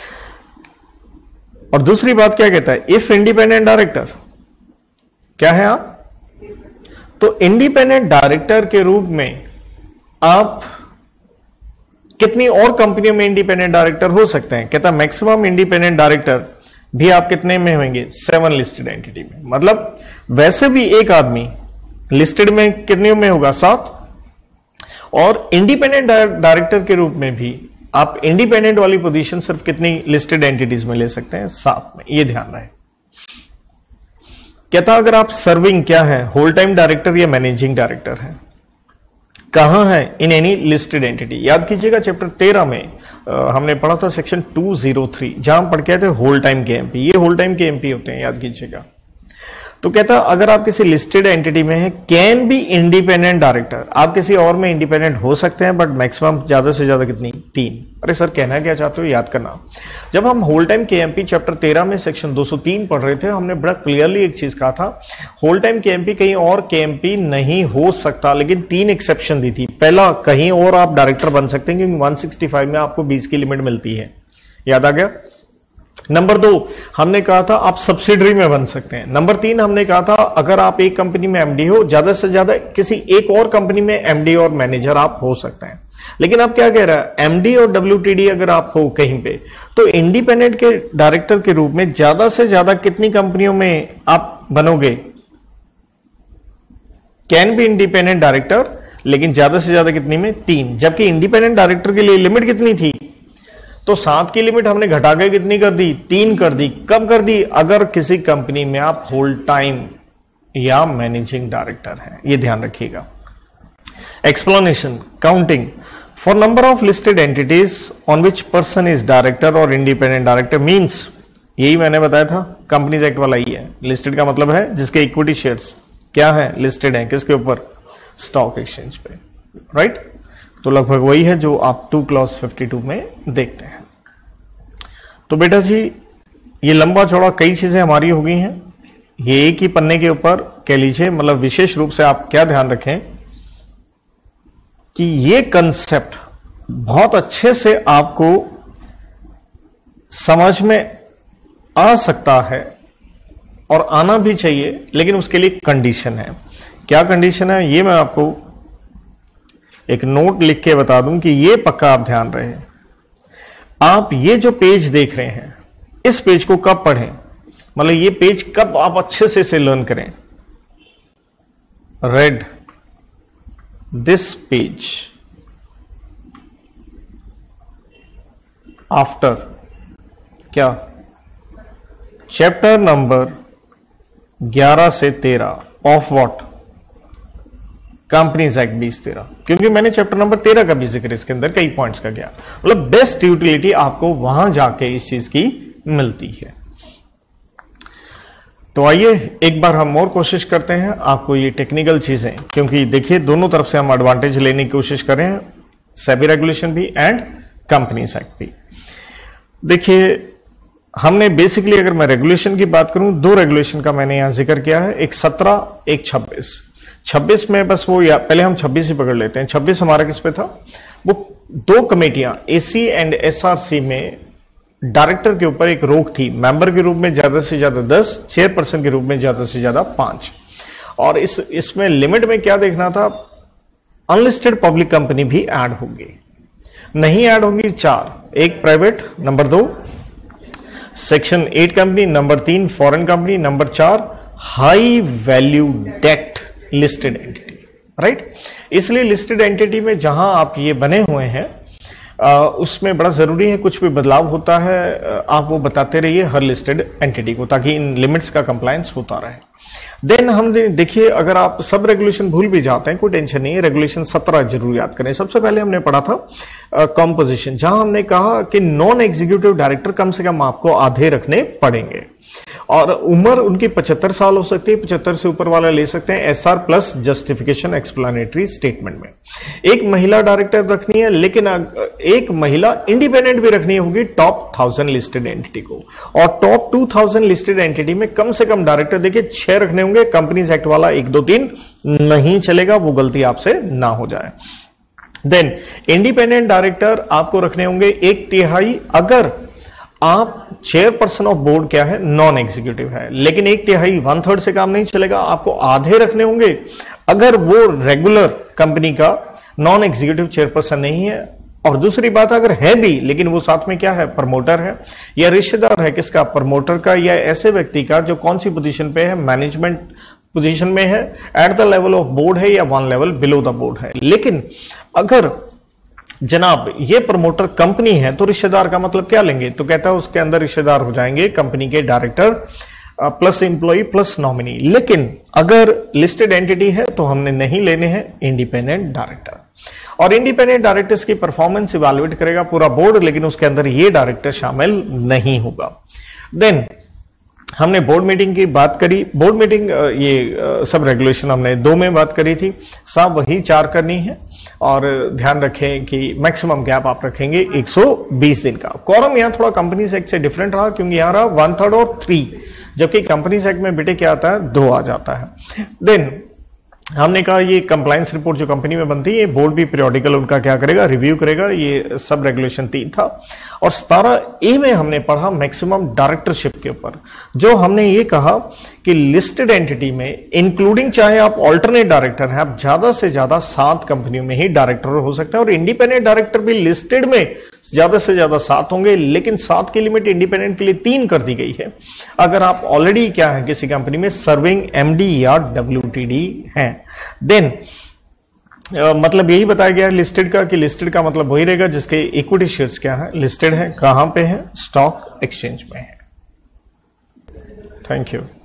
और दूसरी बात क्या कहता है? इफ इंडिपेंडेंट डायरेक्टर, क्या है आप? तो इंडिपेंडेंट डायरेक्टर के रूप में आप कितनी और कंपनियों में इंडिपेंडेंट डायरेक्टर हो सकते हैं? कहता मैक्सिमम इंडिपेंडेंट डायरेक्टर भी आप कितने में होंगे? सेवन लिस्टेड एंटिटी में। मतलब वैसे भी एक आदमी लिस्टेड में कितने में होगा? सात। और इंडिपेंडेंट डायरेक्टर के रूप में भी आप इंडिपेंडेंट वाली पोजीशन सिर्फ कितनी लिस्टेड एंटिटीज में ले सकते हैं? सात में। ये ध्यान रहे। कहता अगर आप सर्विंग क्या है? होल टाइम डायरेक्टर या मैनेजिंग डायरेक्टर है, कहां है? In any listed entity. याद कीजिएगा चैप्टर तेरह में आ, हमने पढ़ा था सेक्शन टू जीरो थ्री, जहां पढ़ के आए थे होल टाइम के एमपी। ये होल टाइम के एमपी होते हैं, याद कीजिएगा। तो कहता अगर आप किसी लिस्टेड एंटिटी में हैं, कैन बी इंडिपेंडेंट डायरेक्टर। आप किसी और में इंडिपेंडेंट हो सकते हैं, बट मैक्सिमम ज्यादा से ज्यादा कितनी? तीन। अरे सर कहना क्या चाहते हो? याद करना, जब हम होल टाइम केएमपी चैप्टर तेरह में सेक्शन दो सौ तीन पढ़ रहे थे, हमने बड़ा क्लियरली एक चीज कहा था, होल टाइम केएमपी कहीं और केएमपी नहीं हो सकता, लेकिन तीन एक्सेप्शन दी थी। पहला, कहीं और आप डायरेक्टर बन सकते हैं क्योंकि वन सिक्सटी फाइव में आपको बीस की लिमिट मिलती है, याद आ गया। नंबर दो, हमने कहा था आप सब्सिडरी में बन सकते हैं। नंबर तीन, हमने कहा था अगर आप एक कंपनी में एमडी हो, ज्यादा से ज्यादा किसी एक और कंपनी में एमडी और मैनेजर आप हो सकते हैं। लेकिन आप क्या कह रहा है? एमडी और डब्ल्यूटीडी अगर आप हो कहीं पे, तो इंडिपेंडेंट के डायरेक्टर के रूप में ज्यादा से ज्यादा कितनी कंपनियों में आप बनोगे? कैन बी इंडिपेंडेंट डायरेक्टर, लेकिन ज्यादा से ज्यादा कितनी में, तीन। जबकि इंडिपेंडेंट डायरेक्टर के लिए लिमिट कितनी थी, तो सात की लिमिट हमने घटा के कितनी कर दी, तीन कर दी। कब कर दी, अगर किसी कंपनी में आप होल टाइम या मैनेजिंग डायरेक्टर हैं, ये ध्यान रखिएगा। Explanation, counting for number of listed entities on which person is director और इंडिपेंडेंट डायरेक्टर मींस, यही मैंने बताया था, कंपनीज एक्ट वाला ही है। लिस्टेड का मतलब है जिसके इक्विटी शेयर्स क्या है, लिस्टेड है, किसके ऊपर, स्टॉक एक्सचेंज पे, राइट। तो लगभग वही है जो आप टू क्लॉज फिफ्टी टू में देखते हैं। तो बेटा जी ये लंबा चौड़ा कई चीजें हमारी हो गई हैं, ये एक ही पन्ने के ऊपर कह लीजिए, मतलब विशेष रूप से आप क्या ध्यान रखें कि ये कंसेप्ट बहुत अच्छे से आपको समझ में आ सकता है और आना भी चाहिए, लेकिन उसके लिए कंडीशन है। क्या कंडीशन है, ये मैं आपको एक नोट लिख के बता दूं कि ये पक्का आप ध्यान रहे। आप ये जो पेज देख रहे हैं, इस पेज को कब पढ़ें, मतलब ये पेज कब आप अच्छे से इसे लर्न करें। रेड दिस पेज आफ्टर क्या, चैप्टर नंबर ग्यारह से तेरह ऑफ व्हाट, कंपनीज एक्ट बीस तेरह, क्योंकि मैंने चैप्टर नंबर तेरह का भी जिक्र इसके अंदर कई पॉइंट्स का किया। मतलब बेस्ट यूटिलिटी आपको वहां जाके इस चीज की मिलती है। तो आइए एक बार हम और कोशिश करते हैं आपको ये टेक्निकल चीजें, क्योंकि देखिए दोनों तरफ से हम एडवांटेज लेने की कोशिश कर रहे हैं, सेबी रेगुलेशन भी एंड कंपनीज एक्ट भी। देखिए हमने बेसिकली, अगर मैं रेगुलेशन की बात करूं, दो रेगुलेशन का मैंने यहां जिक्र किया है, एक सत्रह, एक छब्बीस। छब्बीस में बस वो, या पहले हम छब्बीस ही पकड़ लेते हैं। छब्बीस हमारा किस पे था, वो दो कमेटियां एसी एंड एसआरसी में डायरेक्टर के ऊपर एक रोक थी, मेंबर के रूप में ज्यादा से ज्यादा दस, चेयरपर्सन के रूप में ज्यादा से ज्यादा पांच। और इस इसमें लिमिट में क्या देखना था, अनलिस्टेड पब्लिक कंपनी भी ऐड होंगी, नहीं ऐड होंगी चार, एक प्राइवेट, नंबर दो सेक्शन एट कंपनी, नंबर तीन फॉरेन कंपनी, नंबर चार high value debt listed entity, right. इसलिए लिस्टेड एंटिटी में जहां आप ये बने हुए हैं आ, उसमें बड़ा जरूरी है, कुछ भी बदलाव होता है आप वो बताते रहिए हर लिस्टेड एंटिटी को, ताकि इन लिमिट्स का कंप्लायंस होता रहे। देन हम देखिए, अगर आप सब रेगुलेशन भूल भी जाते हैं कोई टेंशन नहीं है, रेगुलेशन सत्रह जरूर याद करें। सबसे पहले हमने पढ़ा था कॉम्पोजिशन, जहां हमने कहा कि नॉन एग्जीक्यूटिव डायरेक्टर कम से कम आपको आधे रखने पड़ेंगे, और उम्र उनकी पचहत्तर साल हो सकती है, पचहत्तर से ऊपर वाला ले सकते हैं SR plus justification explanatory statement में। एक महिला डायरेक्टर रखनी है, लेकिन एक महिला इंडिपेंडेंट भी रखनी होगी टॉप थाउजेंड लिस्टेड एंटिटी को, और top two thousand listed entity में कम से कम डायरेक्टर देखिए छह रखने होंगे। कंपनीज एक्ट वाला एक दो तीन नहीं चलेगा, वो गलती आपसे ना हो जाए। देन इंडिपेंडेंट डायरेक्टर आपको रखने होंगे एक तिहाई, अगर आप चेयरपर्सन ऑफ बोर्ड क्या है, नॉन एग्जीक्यूटिव है, लेकिन एक तिहाई वन थर्ड से काम नहीं चलेगा, आपको आधे रखने होंगे अगर वो रेगुलर कंपनी का नॉन एग्जीक्यूटिव चेयरपर्सन नहीं है। और दूसरी बात, अगर है भी लेकिन वो साथ में क्या है, प्रमोटर है या रिश्तेदार है, किसका, प्रमोटर का, या ऐसे व्यक्ति का जो कौन सी पोजीशन पे है, मैनेजमेंट पोजीशन में है, at the level of board है, या one level below the board है। लेकिन अगर जनाब ये प्रमोटर कंपनी है तो रिश्तेदार का मतलब क्या लेंगे, तो कहता है उसके अंदर रिश्तेदार हो जाएंगे कंपनी के director plus employee plus nominee. लेकिन अगर लिस्टेड एंटिटी है तो हमने नहीं लेने हैं इंडिपेंडेंट डायरेक्टर, और इंडिपेंडेंट डायरेक्टर्स की परफॉर्मेंस इवैल्यूएट करेगा पूरा बोर्ड, लेकिन उसके अंदर ये डायरेक्टर शामिल नहीं होगा। देन हमने बोर्ड मीटिंग की बात करी, बोर्ड मीटिंग ये सब रेगुलेशन हमने दो में बात करी थी, साहब वही चार करनी है, और ध्यान रखें कि मैक्सिमम गैप आप रखेंगे एक सौ बीस दिन का। कॉरम यहां थोड़ा कंपनीज एक्ट से डिफरेंट रहा, क्योंकि यहां रहा वन थर्ड और थ्री, जबकि कंपनीज एक्ट में बेटे क्या आता है, दो आ जाता है। देन हमने कहा ये कंप्लायंस रिपोर्ट जो कंपनी में बनती है, ये बोर्ड भी पीरियोडिकल उनका क्या करेगा, रिव्यू करेगा। ये सब रेगुलेशन तीन था। और सतारह ए में हमने पढ़ा मैक्सिमम डायरेक्टरशिप के ऊपर, जो हमने ये कहा कि लिस्टेड एंटिटी में इंक्लूडिंग चाहे आप ऑल्टरनेट डायरेक्टर हैं, आप ज्यादा से ज्यादा सात कंपनियों में ही डायरेक्टर हो सकते हैं, और इंडिपेंडेंट डायरेक्टर भी लिस्टेड में ज्यादा से ज्यादा सात होंगे, लेकिन सात की लिमिट इंडिपेंडेंट के लिए तीन कर दी गई है अगर आप ऑलरेडी क्या है किसी कंपनी में सर्विंग एमडी या डब्ल्यूटीडी हैं। देन Uh, मतलब यही बताया गया है लिस्टेड का कि लिस्टेड का मतलब वही रहेगा जिसके इक्विटी शेयर्स क्या है लिस्टेड है, कहां पे है, स्टॉक एक्सचेंज में है। Thank you.